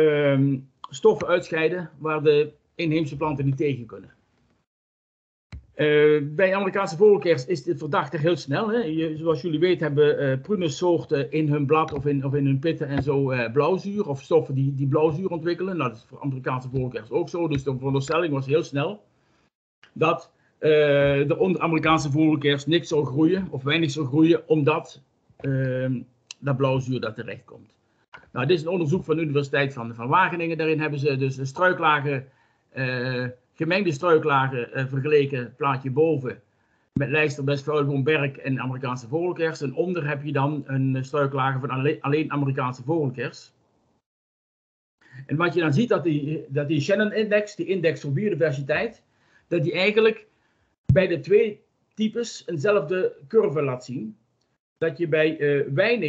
stoffen uitscheiden waar de inheemse planten niet tegen kunnen. Bij Amerikaanse vogelkers is dit verdachte heel snel. Hè? Zoals jullie weten hebben prunussoorten in hun blad of in hun pitten en zo blauwzuur of stoffen die blauwzuur ontwikkelen. Nou, dat is voor Amerikaanse vogelkers ook zo. Dus de veronderstelling was heel snel dat er onder Amerikaanse vogelkers niks zou groeien of weinig zou groeien omdat dat blauwzuur daar terecht komt. Nou, dit is een onderzoek van de Universiteit van Wageningen. Daarin hebben ze dus de struiklagen, gemengde struiklagen vergeleken, plaatje boven, met lijsterbest, vuilboomberk en Amerikaanse vogelkers. En onder heb je dan een struiklagen van alleen Amerikaanse vogelkers. En wat je dan ziet, dat die Shannon-index, die index voor biodiversiteit, dat die eigenlijk bij de twee types eenzelfde curve laat zien. Dat je bij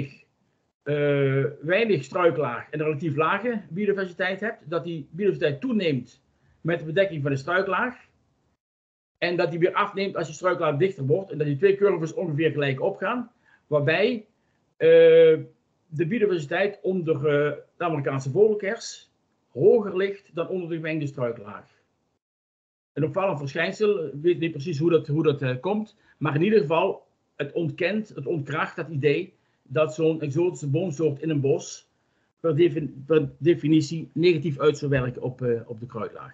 weinig struiklaag en relatief lage biodiversiteit hebt, dat die biodiversiteit toeneemt met de bedekking van de struiklaag en dat die weer afneemt als je struiklaag dichter wordt en dat die twee curves ongeveer gelijk opgaan, waarbij de biodiversiteit onder de Amerikaanse vogelkers hoger ligt dan onder de gemengde struiklaag. Een opvallend verschijnsel, ik weet niet precies hoe dat komt, maar in ieder geval het ontkracht dat idee dat zo'n exotische boomsoort in een bos per definitie negatief uit zou werken op de kruidlaag.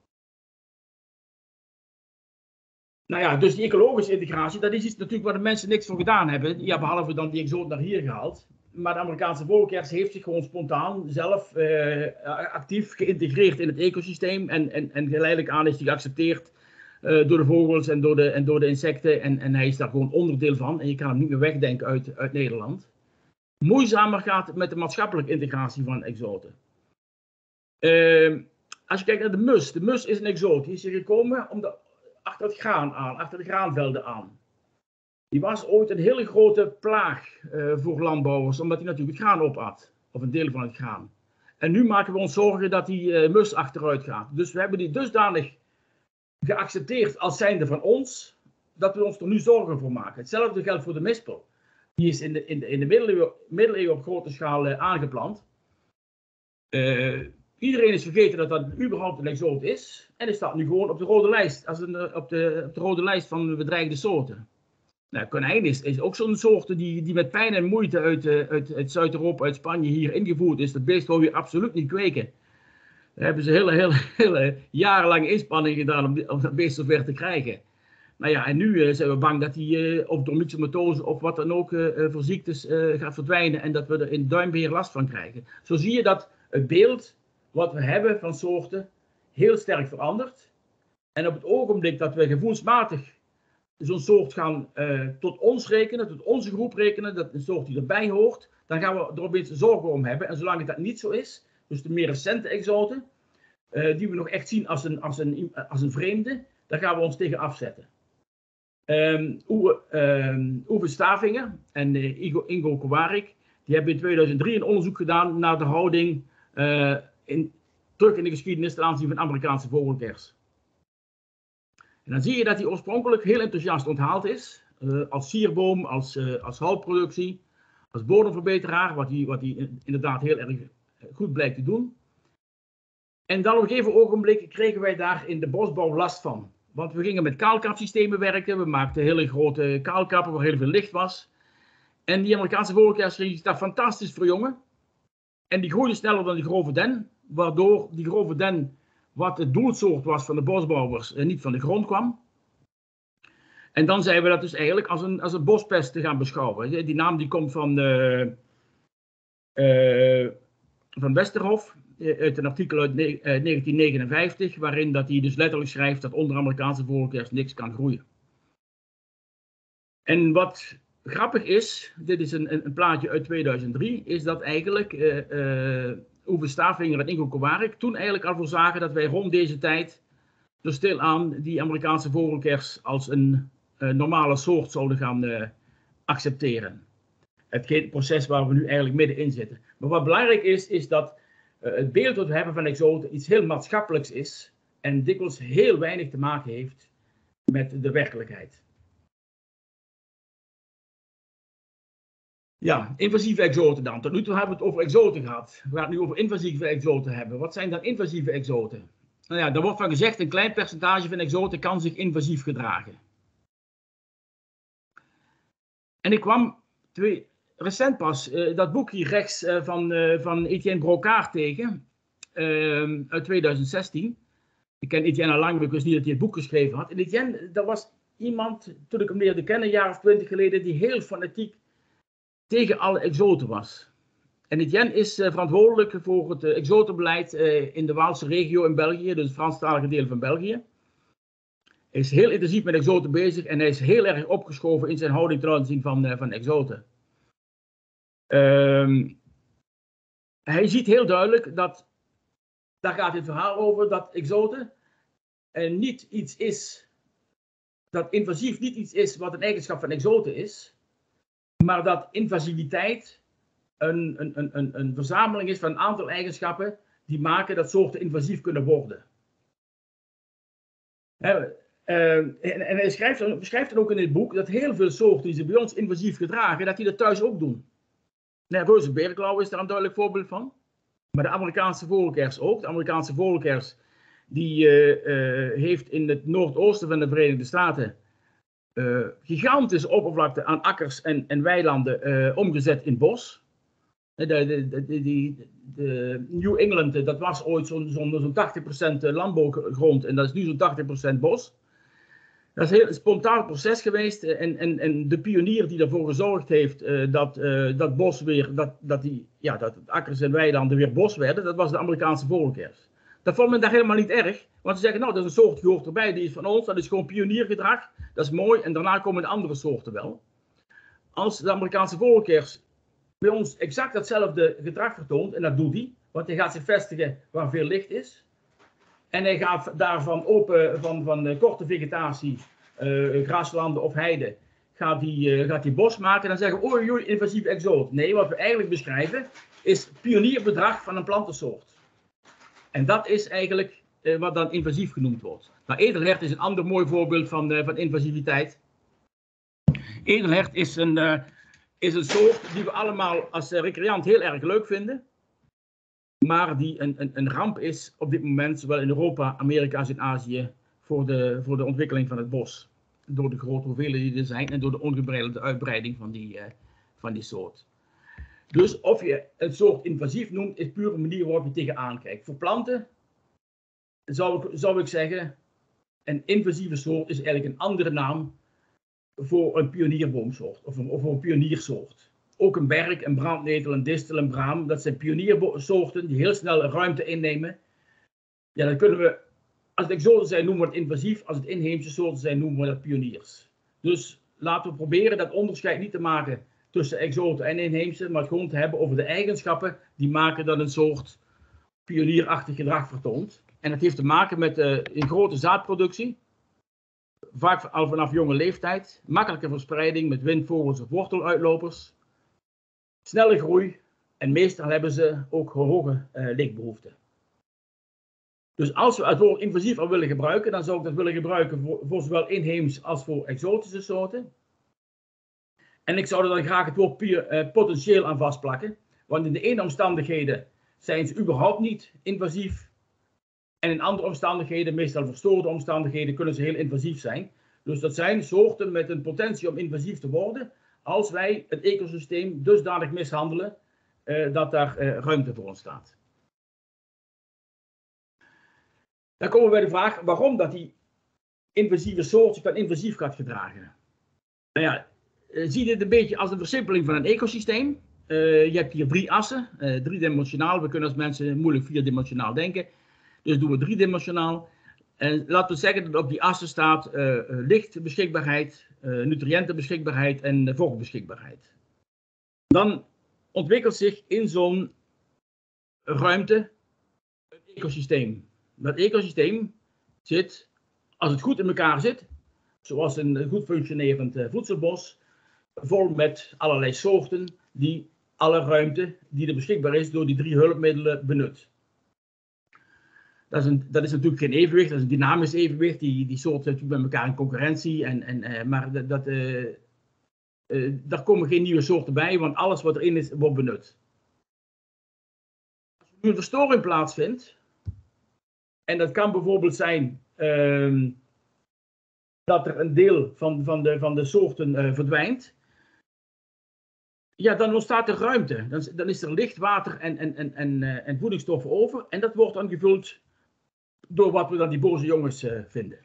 Nou ja, dus die ecologische integratie, dat is iets natuurlijk waar de mensen niks voor gedaan hebben. Ja, behalve dan die exoot naar hier gehaald. Maar de Amerikaanse vogelkers heeft zich gewoon spontaan zelf actief geïntegreerd in het ecosysteem. En geleidelijk aan is die geaccepteerd door de vogels en door de insecten. En hij is daar gewoon onderdeel van. En je kan hem niet meer wegdenken uit Nederland. Moeizamer gaat het met de maatschappelijke integratie van exoten. Als je kijkt naar de mus. De mus is een exoot. Die is hier gekomen achter het graan aan, achter de graanvelden aan. Die was ooit een hele grote plaag voor landbouwers, omdat hij natuurlijk het graan opat. Of een deel van het graan. En nu maken we ons zorgen dat die mus achteruit gaat. Dus we hebben die dusdanig geaccepteerd als zijnde van ons, dat we ons er nu zorgen voor maken. Hetzelfde geldt voor de mispel. Die is in de middeleeuwen op grote schaal aangeplant. Iedereen is vergeten dat dat überhaupt een exoot is. En die staat nu gewoon op de rode lijst, op de rode lijst van bedreigde soorten. Nou, konijn is ook zo'n soort die met pijn en moeite uit Zuid-Europa, uit Spanje hier ingevoerd is. Dat beest wil je absoluut niet kweken. Daar hebben ze hele jarenlange inspanningen gedaan om dat beest zover te krijgen. Nou ja, en nu zijn we bang dat die of door myxomatose of wat dan ook voor ziektes gaat verdwijnen en dat we er in duimbeheer last van krijgen. Zo zie je dat het beeld wat we hebben van soorten heel sterk verandert. En op het ogenblik dat we gevoelsmatig zo'n soort gaan tot ons rekenen, tot onze groep rekenen, dat een soort die erbij hoort, dan gaan we er opeens zorgen om hebben. En zolang dat niet zo is, dus de meer recente exoten, die we nog echt zien als een vreemde, daar gaan we ons tegen afzetten. Uwe Stavingen en Ingo Kowarik, die hebben in 2003 een onderzoek gedaan naar de houding terug in de geschiedenis ten aanzien van Amerikaanse vogelkers. En dan zie je dat die oorspronkelijk heel enthousiast onthaald is, als sierboom, als houtproductie, als bodemverbeteraar, wat die inderdaad heel erg goed blijkt te doen. En dan op een gegeven ogenblik kregen wij daar in de bosbouw last van. Want we gingen met kaalkapsystemen werken, we maakten hele grote kaalkappen waar heel veel licht was. En die Amerikaanse vogelkers gingen zich daar fantastisch verjongen. En die groeiden sneller dan de grove den, waardoor die grove den, wat het doelsoort was van de bosbouwers, niet van de grond kwam. En dan zijn we dat dus eigenlijk als een bospest te gaan beschouwen. Die naam die komt van Westerhof, uit een artikel uit 1959, waarin dat hij dus letterlijk schrijft dat onder Amerikaanse vogelkers niks kan groeien. En wat grappig is, dit is een plaatje uit 2003, is dat eigenlijk Uwe Stavingen en Ingo Kowarik toen eigenlijk al voorzagen dat wij rond deze tijd dus stilaan die Amerikaanse vogelkers als een normale soort zouden gaan accepteren. Het proces waar we nu eigenlijk middenin zitten. Maar wat belangrijk is dat het beeld dat we hebben van exoten iets heel maatschappelijks is en dikwijls heel weinig te maken heeft met de werkelijkheid. Ja, invasieve exoten dan. Tot nu toe hebben we het over exoten gehad. We gaan het nu over invasieve exoten hebben. Wat zijn dan invasieve exoten? Nou ja, daar wordt van gezegd, een klein percentage van exoten kan zich invasief gedragen. En ik kwam recent pas dat boek hier rechts van Etienne Brocard tegen, uit 2016. Ik ken Etienne al lang, maar ik wist niet dat hij het boek geschreven had. En Etienne, dat was iemand, toen ik hem leerde kennen, een jaar of 20 geleden, die heel fanatiek tegen alle exoten was. En Etienne is verantwoordelijk voor het exotenbeleid in de Waalse regio in België, dus het Franstalige deel van België. Hij is heel intensief met exoten bezig en hij is heel erg opgeschoven in zijn houding ten aanzien van exoten. Hij ziet heel duidelijk dat, daar gaat het verhaal over, dat exoten niet iets is, dat invasief niet iets is wat een eigenschap van exoten is, maar dat invasiviteit een verzameling is van een aantal eigenschappen die maken dat soorten invasief kunnen worden. En hij beschrijft dan ook in dit boek dat heel veel soorten die ze bij ons invasief gedragen, dat die dat thuis ook doen. Reuze berenklauw is daar een duidelijk voorbeeld van. Maar de Amerikaanse vogelkers ook. De Amerikaanse vogelkers die heeft in het noordoosten van de Verenigde Staten gigantische oppervlakte aan akkers en weilanden omgezet in bos. De New England, dat was ooit zo'n 80% landbouwgrond en dat is nu zo'n 80% bos. Dat is een heel spontaan proces geweest en de pionier die ervoor gezorgd heeft dat bos weer, dat akkers en weilanden weer bos werden, dat was de Amerikaanse vogelkers. Dat vond men daar helemaal niet erg, want ze zeggen nou dat is een soort die hoort erbij, die is van ons, dat is gewoon pioniergedrag, dat is mooi en daarna komen de andere soorten wel. Als de Amerikaanse vogelkers bij ons exact hetzelfde gedrag vertoont, en dat doet hij, want hij gaat zich vestigen waar veel licht is. En hij gaat daarvan van korte vegetatie, graslanden of heide, gaat hij bos maken. Dan zeggen we, oei, invasief exoot. Nee, wat we eigenlijk beschrijven is pionierbedrag van een plantensoort. En dat is eigenlijk wat dan invasief genoemd wordt. Nou, edelhert is een ander mooi voorbeeld van invasiviteit. Edelhert is een soort die we allemaal als recreant heel erg leuk vinden. Maar die een ramp is op dit moment, zowel in Europa, Amerika als in Azië, voor de ontwikkeling van het bos. Door de grote hoeveelheden die er zijn en door de ongebreidelde uitbreiding van die soort. Dus of je een soort invasief noemt, is puur een manier waarop je tegenaan kijkt. Voor planten zou ik zeggen, een invasieve soort is eigenlijk een andere naam voor een pionierboomsoort of voor een pioniersoort. Ook een berk, een brandnetel, een distel, een braam, dat zijn pioniersoorten die heel snel ruimte innemen. Ja, dan kunnen we, als het exoten zijn, noemen we het invasief. Als het inheemse soorten zijn, noemen we dat pioniers. Dus laten we proberen dat onderscheid niet te maken tussen exoten en inheemse, maar het gewoon te hebben over de eigenschappen die maken dat een soort pionierachtig gedrag vertoont. En dat heeft te maken met een grote zaadproductie, vaak al vanaf jonge leeftijd, makkelijke verspreiding met windvogels of worteluitlopers, snelle groei en meestal hebben ze ook hoge lichtbehoeften. Dus als we het woord invasief al willen gebruiken, dan zou ik dat willen gebruiken voor zowel inheems als voor exotische soorten. En ik zou er dan graag het woord potentieel aan vastplakken, want in de ene omstandigheden zijn ze überhaupt niet invasief. En in andere omstandigheden, meestal verstoorde omstandigheden, kunnen ze heel invasief zijn. Dus dat zijn soorten met een potentie om invasief te worden, als wij het ecosysteem dusdanig mishandelen dat daar ruimte voor ontstaat. Dan komen we bij de vraag waarom dat die invasieve soort zich dan invasief gaat gedragen. Nou ja, zie dit een beetje als een versimpeling van een ecosysteem. Je hebt hier 3 assen, driedimensionaal. We kunnen als mensen moeilijk 4-dimensionaal denken. Dus doen we 3-dimensionaal. En laten we zeggen dat op die assen staat lichtbeschikbaarheid, nutriëntenbeschikbaarheid en vochtbeschikbaarheid. Dan ontwikkelt zich in zo'n ruimte een ecosysteem. Dat ecosysteem zit, als het goed in elkaar zit, zoals een goed functionerend voedselbos, vol met allerlei soorten die alle ruimte die er beschikbaar is door die 3 hulpmiddelen benut. Dat is natuurlijk geen evenwicht, dat is een dynamisch evenwicht. Die soorten zijn natuurlijk met elkaar in concurrentie, maar daar komen geen nieuwe soorten bij, want alles wat erin is, wordt benut. Als er nu een verstoring plaatsvindt, En dat kan bijvoorbeeld zijn dat er een deel van de soorten verdwijnt. Ja, dan ontstaat er ruimte. Dan is er licht, water en voedingsstoffen over. En dat wordt dan gevuld door wat we dan die boze jongens vinden.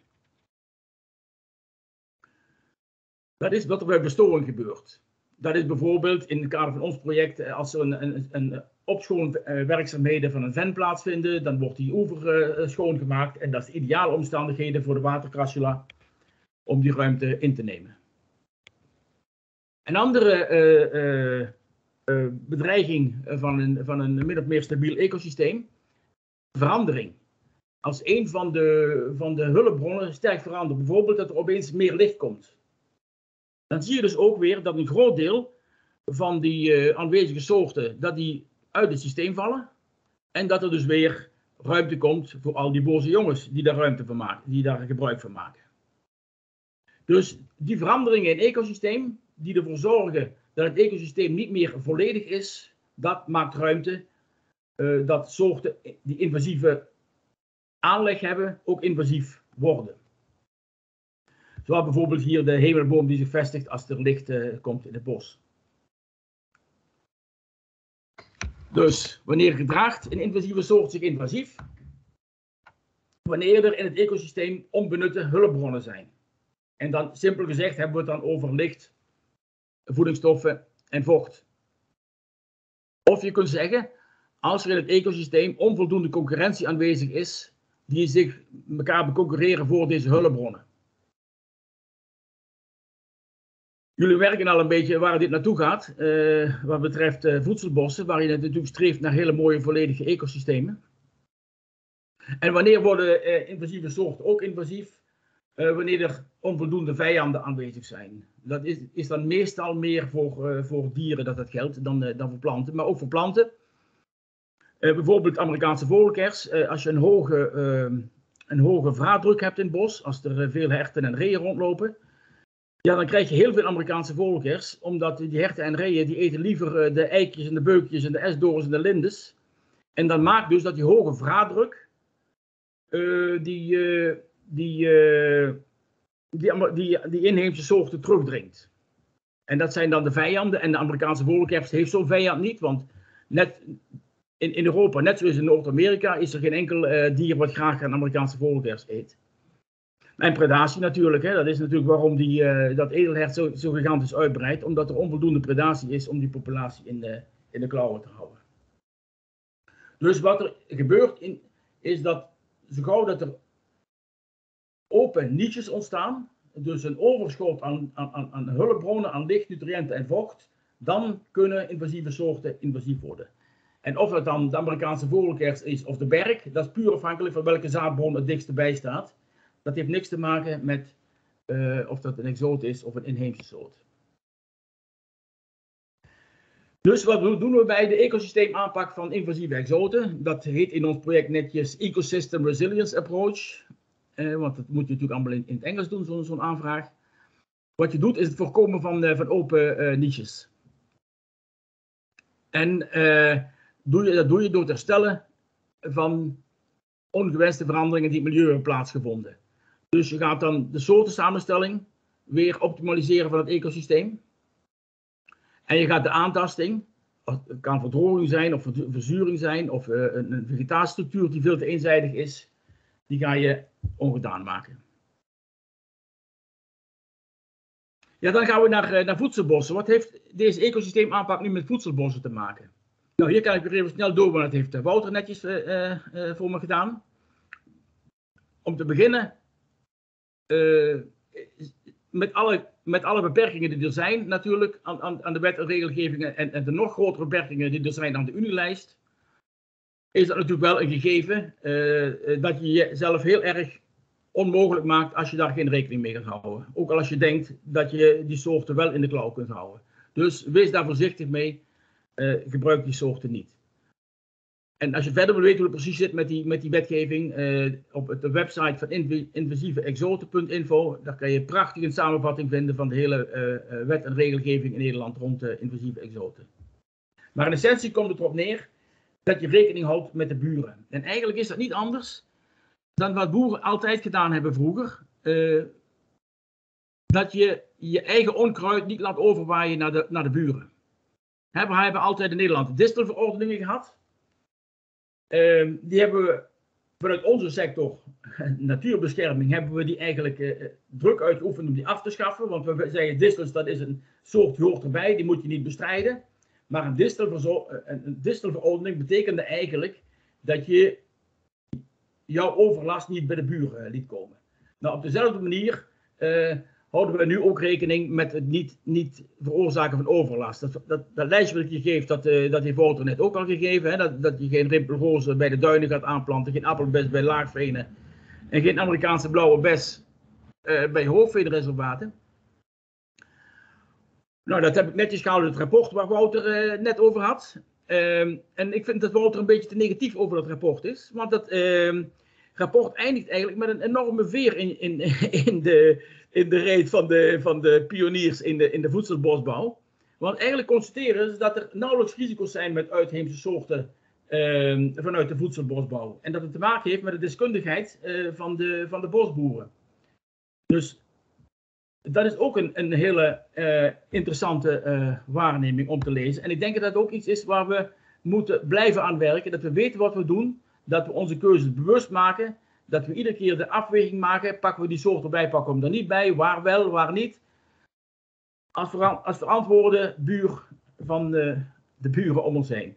Dat is wat er bij bestoring gebeurt. Dat is bijvoorbeeld in het kader van ons project, als er een opschoonwerkzaamheden van een ven plaatsvinden, dan wordt die oever schoongemaakt. En dat is de ideale omstandigheden voor de watercrassula om die ruimte in te nemen. Een andere bedreiging van een min of meer stabiel ecosysteem, verandering. Als een van de hulpbronnen sterk verandert, bijvoorbeeld dat er opeens meer licht komt, dan zie je dus ook weer dat een groot deel van die aanwezige soorten, dat die uit het systeem vallen en dat er dus weer ruimte komt voor al die boze jongens die daar ruimte van maken, die daar gebruik van maken. Dus die veranderingen in het ecosysteem, die ervoor zorgen dat het ecosysteem niet meer volledig is, dat maakt ruimte dat soorten die invasieve aanleg hebben, ook invasief worden. Zoals bijvoorbeeld hier de hemelboom die zich vestigt als er licht komt in het bos. Dus wanneer gedraagt een invasieve soort zich invasief? Wanneer er in het ecosysteem onbenutte hulpbronnen zijn. En dan simpel gezegd hebben we het dan over licht, voedingsstoffen en vocht. Of je kunt zeggen, als er in het ecosysteem onvoldoende concurrentie aanwezig is, die zich elkaar beconcurreren voor deze hulpbronnen. Jullie werken al een beetje waar dit naartoe gaat, wat betreft voedselbossen, waar je natuurlijk streeft naar hele mooie volledige ecosystemen. En wanneer worden invasieve soorten ook invasief? Wanneer er onvoldoende vijanden aanwezig zijn. Dat is dan meestal meer voor dieren dat geldt dan voor planten, maar ook voor planten. Bijvoorbeeld Amerikaanse vogelkers, als je een hoge vraatdruk hebt in het bos, als er veel herten en reeën rondlopen, ja, dan krijg je heel veel Amerikaanse vogelkers, omdat die herten en reeën die eten liever de eikjes en de beukjes en de esdorens en de lindes. En dat maakt dus dat die hoge vraatdruk die inheemse soorten terugdringt. En dat zijn dan de vijanden. En de Amerikaanse vogelkers heeft zo'n vijand niet, want net in Europa, net zoals in Noord-Amerika, is er geen enkel dier wat graag een Amerikaanse vogelkers eet. En predatie natuurlijk, hè, dat is natuurlijk waarom dat edelhert zo gigantisch uitbreidt, omdat er onvoldoende predatie is om die populatie in de klauwen te houden. Dus wat er gebeurt is dat zo gauw dat er open niches ontstaan, dus een overschot aan hulpbronnen, aan licht, nutriënten en vocht, dan kunnen invasieve soorten invasief worden. En of dat dan de Amerikaanse vogelkers is of de berk, dat is puur afhankelijk van welke zaadbron het dichtst bij staat. Dat heeft niks te maken met of dat een exoot is of een inheemse soort. Dus wat doen we bij de ecosysteemaanpak van invasieve exoten? Dat heet in ons project netjes Ecosystem Resilience Approach. Want dat moet je natuurlijk allemaal in het Engels doen, zo'n aanvraag. Wat je doet is het voorkomen van open niches. En dat doe je door het herstellen van ongewenste veranderingen die in het milieu hebben plaatsgevonden. Dus je gaat dan de soortensamenstelling weer optimaliseren van het ecosysteem. En je gaat de aantasting, het kan verdroging zijn of verzuring zijn of een vegetatiestructuur die veel te eenzijdig is, die ga je ongedaan maken. Ja, dan gaan we naar voedselbossen. Wat heeft deze ecosysteemaanpak nu met voedselbossen te maken? Nou, hier kan ik weer even snel door, want dat heeft Wouter netjes voor me gedaan. Om te beginnen, met alle beperkingen die er zijn natuurlijk aan de wet en regelgevingen en de nog grotere beperkingen die er zijn aan de Unielijst, is dat natuurlijk wel een gegeven dat je jezelf heel erg onmogelijk maakt als je daar geen rekening mee gaat houden. Ook al als je denkt dat je die soorten wel in de klauw kunt houden. Dus wees daar voorzichtig mee, gebruik die soorten niet. En als je verder wil weten hoe het precies zit met die wetgeving, op de website van invasieveexoten.info, daar kan je prachtig een samenvatting vinden van de hele wet en regelgeving in Nederland rond invasieve exoten. Maar in essentie komt het erop neer dat je rekening houdt met de buren. En eigenlijk is dat niet anders dan wat boeren altijd gedaan hebben vroeger. Dat je je eigen onkruid niet laat overwaaien naar de buren. We hebben altijd in Nederland distelverordeningen gehad. Die hebben we vanuit onze sector, natuurbescherming, hebben we die eigenlijk druk uitgeoefend om die af te schaffen. Want we zeggen distels, dat is een soort, die hoort erbij, die moet je niet bestrijden. Maar een distelverordening betekende eigenlijk dat je jouw overlast niet bij de buren liet komen. Nou, op dezelfde manier houden we nu ook rekening met het niet veroorzaken van overlast. Dat lijstje wat ik je geef, dat heeft Wouter net ook al gegeven. Hè? Dat je geen rimpelrozen bij de duinen gaat aanplanten, geen appelbes bij laagvenen en geen Amerikaanse blauwe bes bij hoogveenreservaten. Nou, dat heb ik netjes gehouden, het rapport waar Wouter net over had. En ik vind dat Wouter een beetje te negatief over dat rapport is. Want dat rapport eindigt eigenlijk met een enorme veer in de reet van de pioniers in de voedselbosbouw. Want eigenlijk constateren ze dat er nauwelijks risico's zijn met uitheemse soorten vanuit de voedselbosbouw. En dat het te maken heeft met de deskundigheid van de bosboeren. Dus dat is ook een hele interessante waarneming om te lezen. En ik denk dat dat ook iets is waar we moeten blijven aan werken. Dat we weten wat we doen, dat we onze keuzes bewust maken. Dat we iedere keer de afweging maken, pakken we die soort erbij, pakken we hem er niet bij, waar wel, waar niet. Als verantwoorde buur van de buren om ons heen.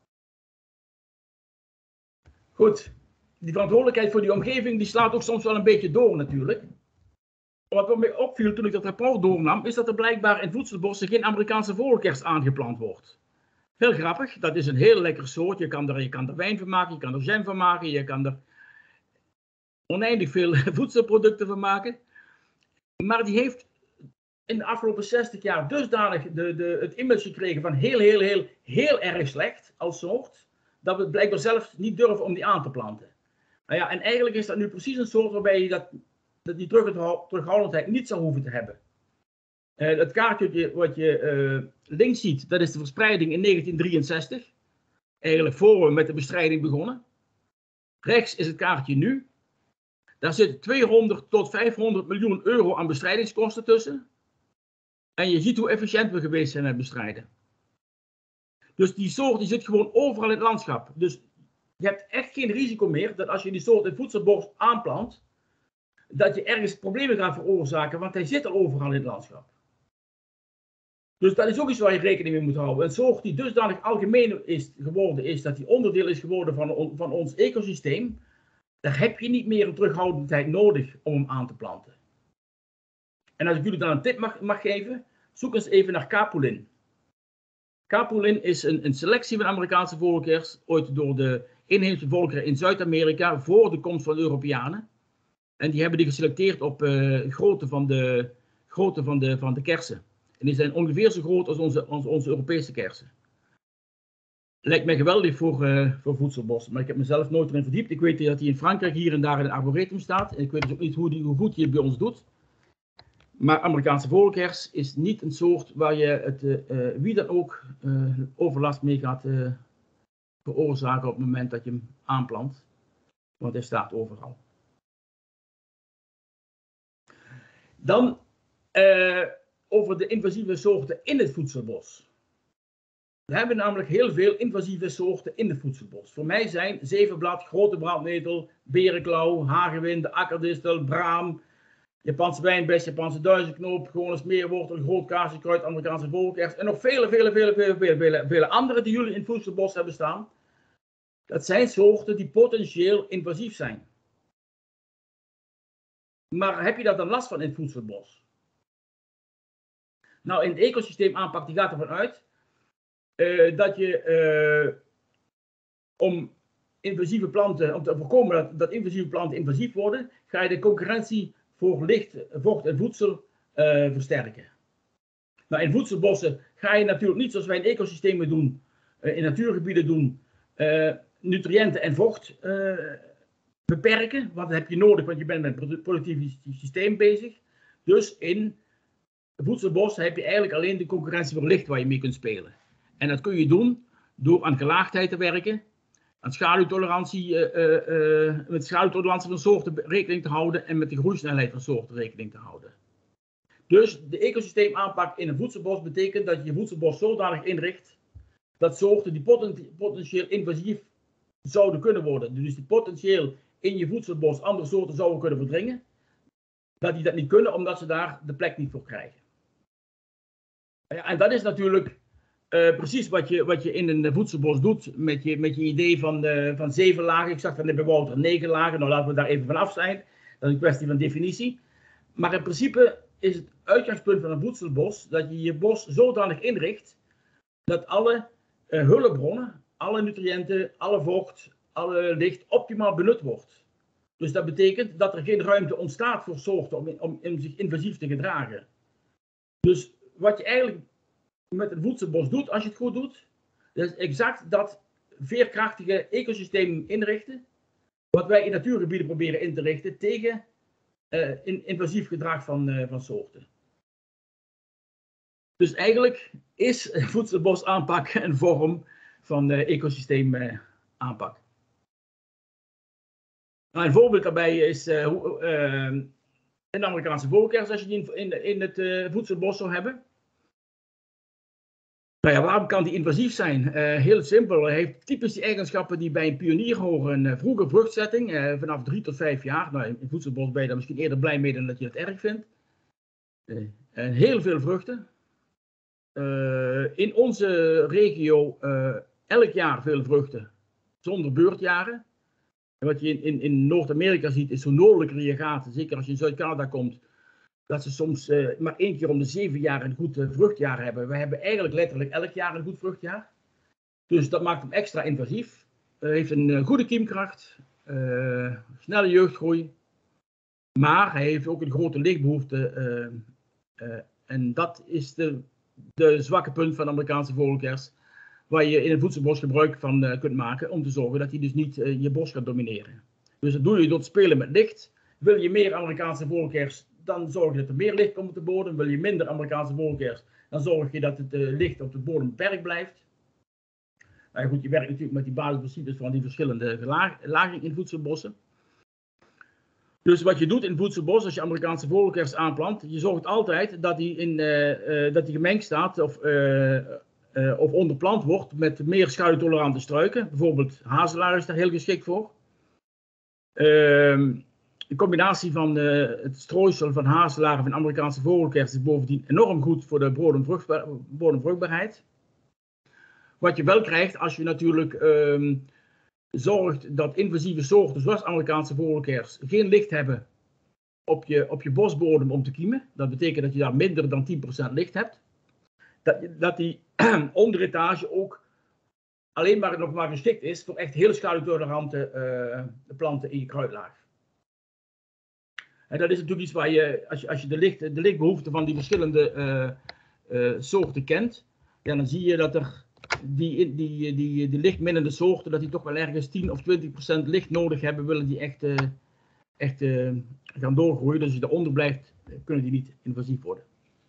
Goed, die verantwoordelijkheid voor die omgeving, die slaat ook soms wel een beetje door natuurlijk. Wat me opviel toen ik dat rapport doornam, is dat er blijkbaar in voedselbossen geen Amerikaanse vogelkers aangeplant wordt. Heel grappig, dat is een heel lekker soort. Je kan er wijn van maken, je kan er jam van maken, je kan er oneindig veel voedselproducten van maken. Maar die heeft in de afgelopen 60 jaar dusdanig het image gekregen van heel erg slecht als soort, dat we het blijkbaar zelf niet durven om die aan te planten. Nou ja, en eigenlijk is dat nu precies een soort waarbij je die terughoudendheid niet zou hoeven te hebben. Het kaartje wat je links ziet, dat is de verspreiding in 1963. Eigenlijk voor we met de bestrijding begonnen. Rechts is het kaartje nu. Daar zit 200 tot 500 miljoen euro aan bestrijdingskosten tussen. En je ziet hoe efficiënt we geweest zijn met bestrijden. Dus die soort die zit gewoon overal in het landschap. Dus je hebt echt geen risico meer dat als je die soort in voedselbos aanplant, dat je ergens problemen gaat veroorzaken, want hij zit al overal in het landschap. Dus dat is ook iets waar je rekening mee moet houden. Een soort die dusdanig algemeen geworden is, dat die onderdeel is geworden van ons ecosysteem, daar heb je niet meer een terughoudendheid nodig om hem aan te planten. En als ik jullie dan een tip mag geven, zoek eens even naar capulin. Capulin is een selectie van Amerikaanse vogelkers, ooit door de inheemse volkeren in Zuid-Amerika voor de komst van de Europeanen. En die hebben die geselecteerd op grootte van de kersen. En die zijn ongeveer zo groot als onze Europese kersen. Lijkt mij geweldig voor voedselbos, maar ik heb mezelf nooit erin verdiept. Ik weet dat hij in Frankrijk hier en daar in een arboretum staat. En ik weet dus ook niet hoe goed hij het bij ons doet. Maar Amerikaanse vogelkers is niet een soort waar je wie dan ook overlast mee gaat veroorzaken op het moment dat je hem aanplant. Want hij staat overal. Dan over de invasieve soorten in het voedselbos. We hebben namelijk heel veel invasieve soorten in het voedselbos. Voor mij zijn zevenblad, grote brandnetel, berenklauw, hagewind, akkerdistel, braam, Japanse wijnbes, Japanse duizendknoop, gewone smeerwortel, groot kaarsjekruid, Amerikaanse vogelkers en nog vele andere die jullie in het voedselbos hebben staan. Dat zijn soorten die potentieel invasief zijn. Maar heb je daar dan last van in het voedselbos? Nou, in het ecosysteemaanpak die gaat ervan uit dat je om te voorkomen dat invasieve planten invasief worden, ga je de concurrentie voor licht, vocht en voedsel versterken. Nou, in voedselbossen ga je natuurlijk niet zoals wij in ecosystemen doen, in natuurgebieden doen, nutriënten en vocht beperken, want dat heb je nodig, want je bent met het productief systeem bezig. Dus in voedselbos heb je eigenlijk alleen de concurrentie voor licht waar je mee kunt spelen. En dat kun je doen door aan gelaagdheid te werken. aan schaduwtolerantie, met schaduwtolerantie van soorten rekening te houden en met de groeisnelheid van soorten rekening te houden. Dus de ecosysteemaanpak in een voedselbos betekent dat je je voedselbos zodanig inricht dat soorten die potentieel invasief zouden kunnen worden, dus die potentieel in je voedselbos andere soorten zouden kunnen verdringen, dat die dat niet kunnen omdat ze daar de plek niet voor krijgen. Ja, en dat is natuurlijk precies wat je in een voedselbos doet met je idee van 7 lagen. Ik zag dat net bij Wouter 9 lagen, nou laten we daar even vanaf zijn. Dat is een kwestie van definitie. Maar in principe is het uitgangspunt van een voedselbos dat je je bos zodanig inricht dat alle hulpbronnen, alle nutriënten, alle vocht, alle licht optimaal benut wordt. Dus dat betekent dat er geen ruimte ontstaat voor soorten om zich invasief te gedragen. Dus wat je eigenlijk met een voedselbos doet, als je het goed doet, dat is exact dat veerkrachtige ecosysteem inrichten, wat wij in natuurgebieden proberen in te richten tegen invasief gedrag van soorten. Dus eigenlijk is voedselbosaanpak een vorm van ecosysteemaanpak. Nou, een voorbeeld daarbij is een Amerikaanse vogelkers, als je die in het voedselbos zou hebben. Nou ja, waarom kan die invasief zijn? Heel simpel, hij heeft typisch die eigenschappen die bij een pionier horen. Vroege vruchtzetting, vanaf 3 tot 5 jaar. Nou, in het voedselbos ben je daar misschien eerder blij mee dan dat je het erg vindt. Heel veel vruchten. In onze regio elk jaar veel vruchten, zonder beurtjaren. En wat je in Noord-Amerika ziet, is hoe noordelijker je gaat, zeker als je in Zuid-Canada komt, dat ze soms maar 1 keer om de 7 jaar een goed vruchtjaar hebben. We hebben eigenlijk letterlijk elk jaar een goed vruchtjaar. Dus dat maakt hem extra invasief. Heeft een goede kiemkracht, snelle jeugdgroei. Maar hij heeft ook een grote lichtbehoefte. En dat is de zwakke punt van de Amerikaanse vogelkers, waar je in een voedselbos gebruik van kunt maken om te zorgen dat hij dus niet je bos gaat domineren. Dus dat doe je door te spelen met licht. Wil je meer Amerikaanse vogelkers, dan zorg je dat er meer licht komt op de bodem. Wil je minder Amerikaanse vogelkers, dan zorg je dat het licht op de bodem beperkt blijft. Nou goed, je werkt natuurlijk met die basisprincipes van die verschillende laging in voedselbossen. Dus wat je doet in het voedselbos, als je Amerikaanse vogelkers aanplant, je zorgt altijd dat die gemengd staat of onderplant wordt met meer schaduwtolerante struiken. Bijvoorbeeld hazelaar is daar heel geschikt voor. De combinatie van het strooisel van hazelaar en van Amerikaanse vogelkers is bovendien enorm goed voor de bodemvruchtbaarheid. Wat je wel krijgt als je natuurlijk zorgt dat invasieve soorten zoals Amerikaanse vogelkers geen licht hebben op je bosbodem om te kiemen. Dat betekent dat je daar minder dan 10% licht hebt. Dat die onderetage ook alleen maar nog maar geschikt is voor echt heel schaduwtolerante planten in je kruidlaag. En dat is natuurlijk iets waar je, als je de lichtbehoeften van die verschillende soorten kent, ja, dan zie je dat er die lichtminnende soorten, dat die toch wel ergens 10 of 20% licht nodig hebben, willen die echt gaan doorgroeien. Dus als je eronder blijft, kunnen die niet invasief worden.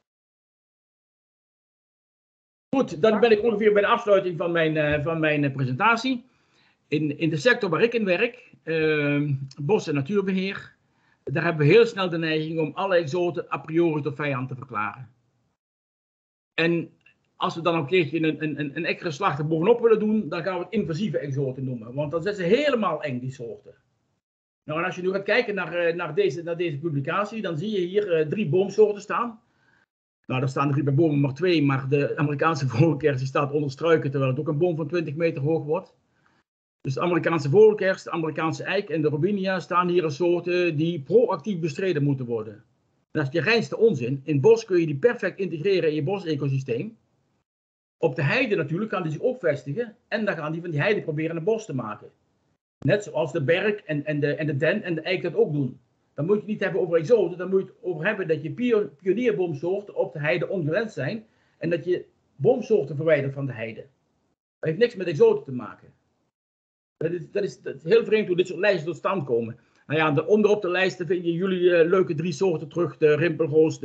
Goed, dan ben ik ongeveer bij de afsluiting van mijn presentatie. In de sector waar ik in werk, bos- en natuurbeheer, daar hebben we heel snel de neiging om alle exoten a priori tot vijand te verklaren. En als we dan een keertje een extra slag er bovenop willen doen, dan gaan we het invasieve exoten noemen. Want dan zijn ze helemaal eng, die soorten. Nou, en als je nu gaat kijken naar deze publicatie, dan zie je hier 3 boomsoorten staan. Nou, daar staan er bij bomen maar 2, maar de Amerikaanse vogelkers staat onder struiken, terwijl het ook een boom van 20 meter hoog wordt. Dus de Amerikaanse vogelkers, de Amerikaanse eik en de robinia staan hier als soorten die proactief bestreden moeten worden. Dat is de reinste onzin. In het bos kun je die perfect integreren in je bosecosysteem. Op de heide natuurlijk gaan die zich ook vestigen en dan gaan die van die heide proberen een bos te maken. Net zoals de berk en de den en de eik dat ook doen. Dan moet je het niet hebben over exoten, dan moet je het over hebben dat je pionierboomsoorten op de heide ongewenst zijn en dat je boomsoorten verwijdert van de heide. Dat heeft niks met exoten te maken. Dat is heel vreemd hoe dit soort lijsten tot stand komen. Nou ja, onderop de lijsten vind je jullie leuke 3 soorten terug. De rimpelroos,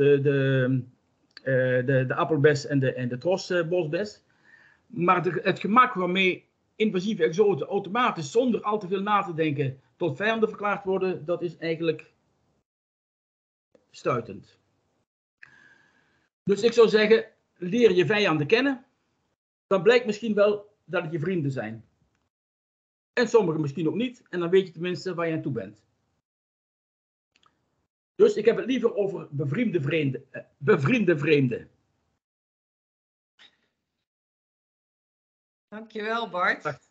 de appelbes en de trosbosbes. Maar het gemak waarmee invasieve exoten automatisch zonder al te veel na te denken tot vijanden verklaard worden, dat is eigenlijk stuitend. Dus ik zou zeggen, leer je vijanden kennen, dan blijkt misschien wel dat het je vrienden zijn. En sommigen misschien ook niet, en dan weet je tenminste waar je aan toe bent. Dus ik heb het liever over bevriende vreemden. Dankjewel, Bart.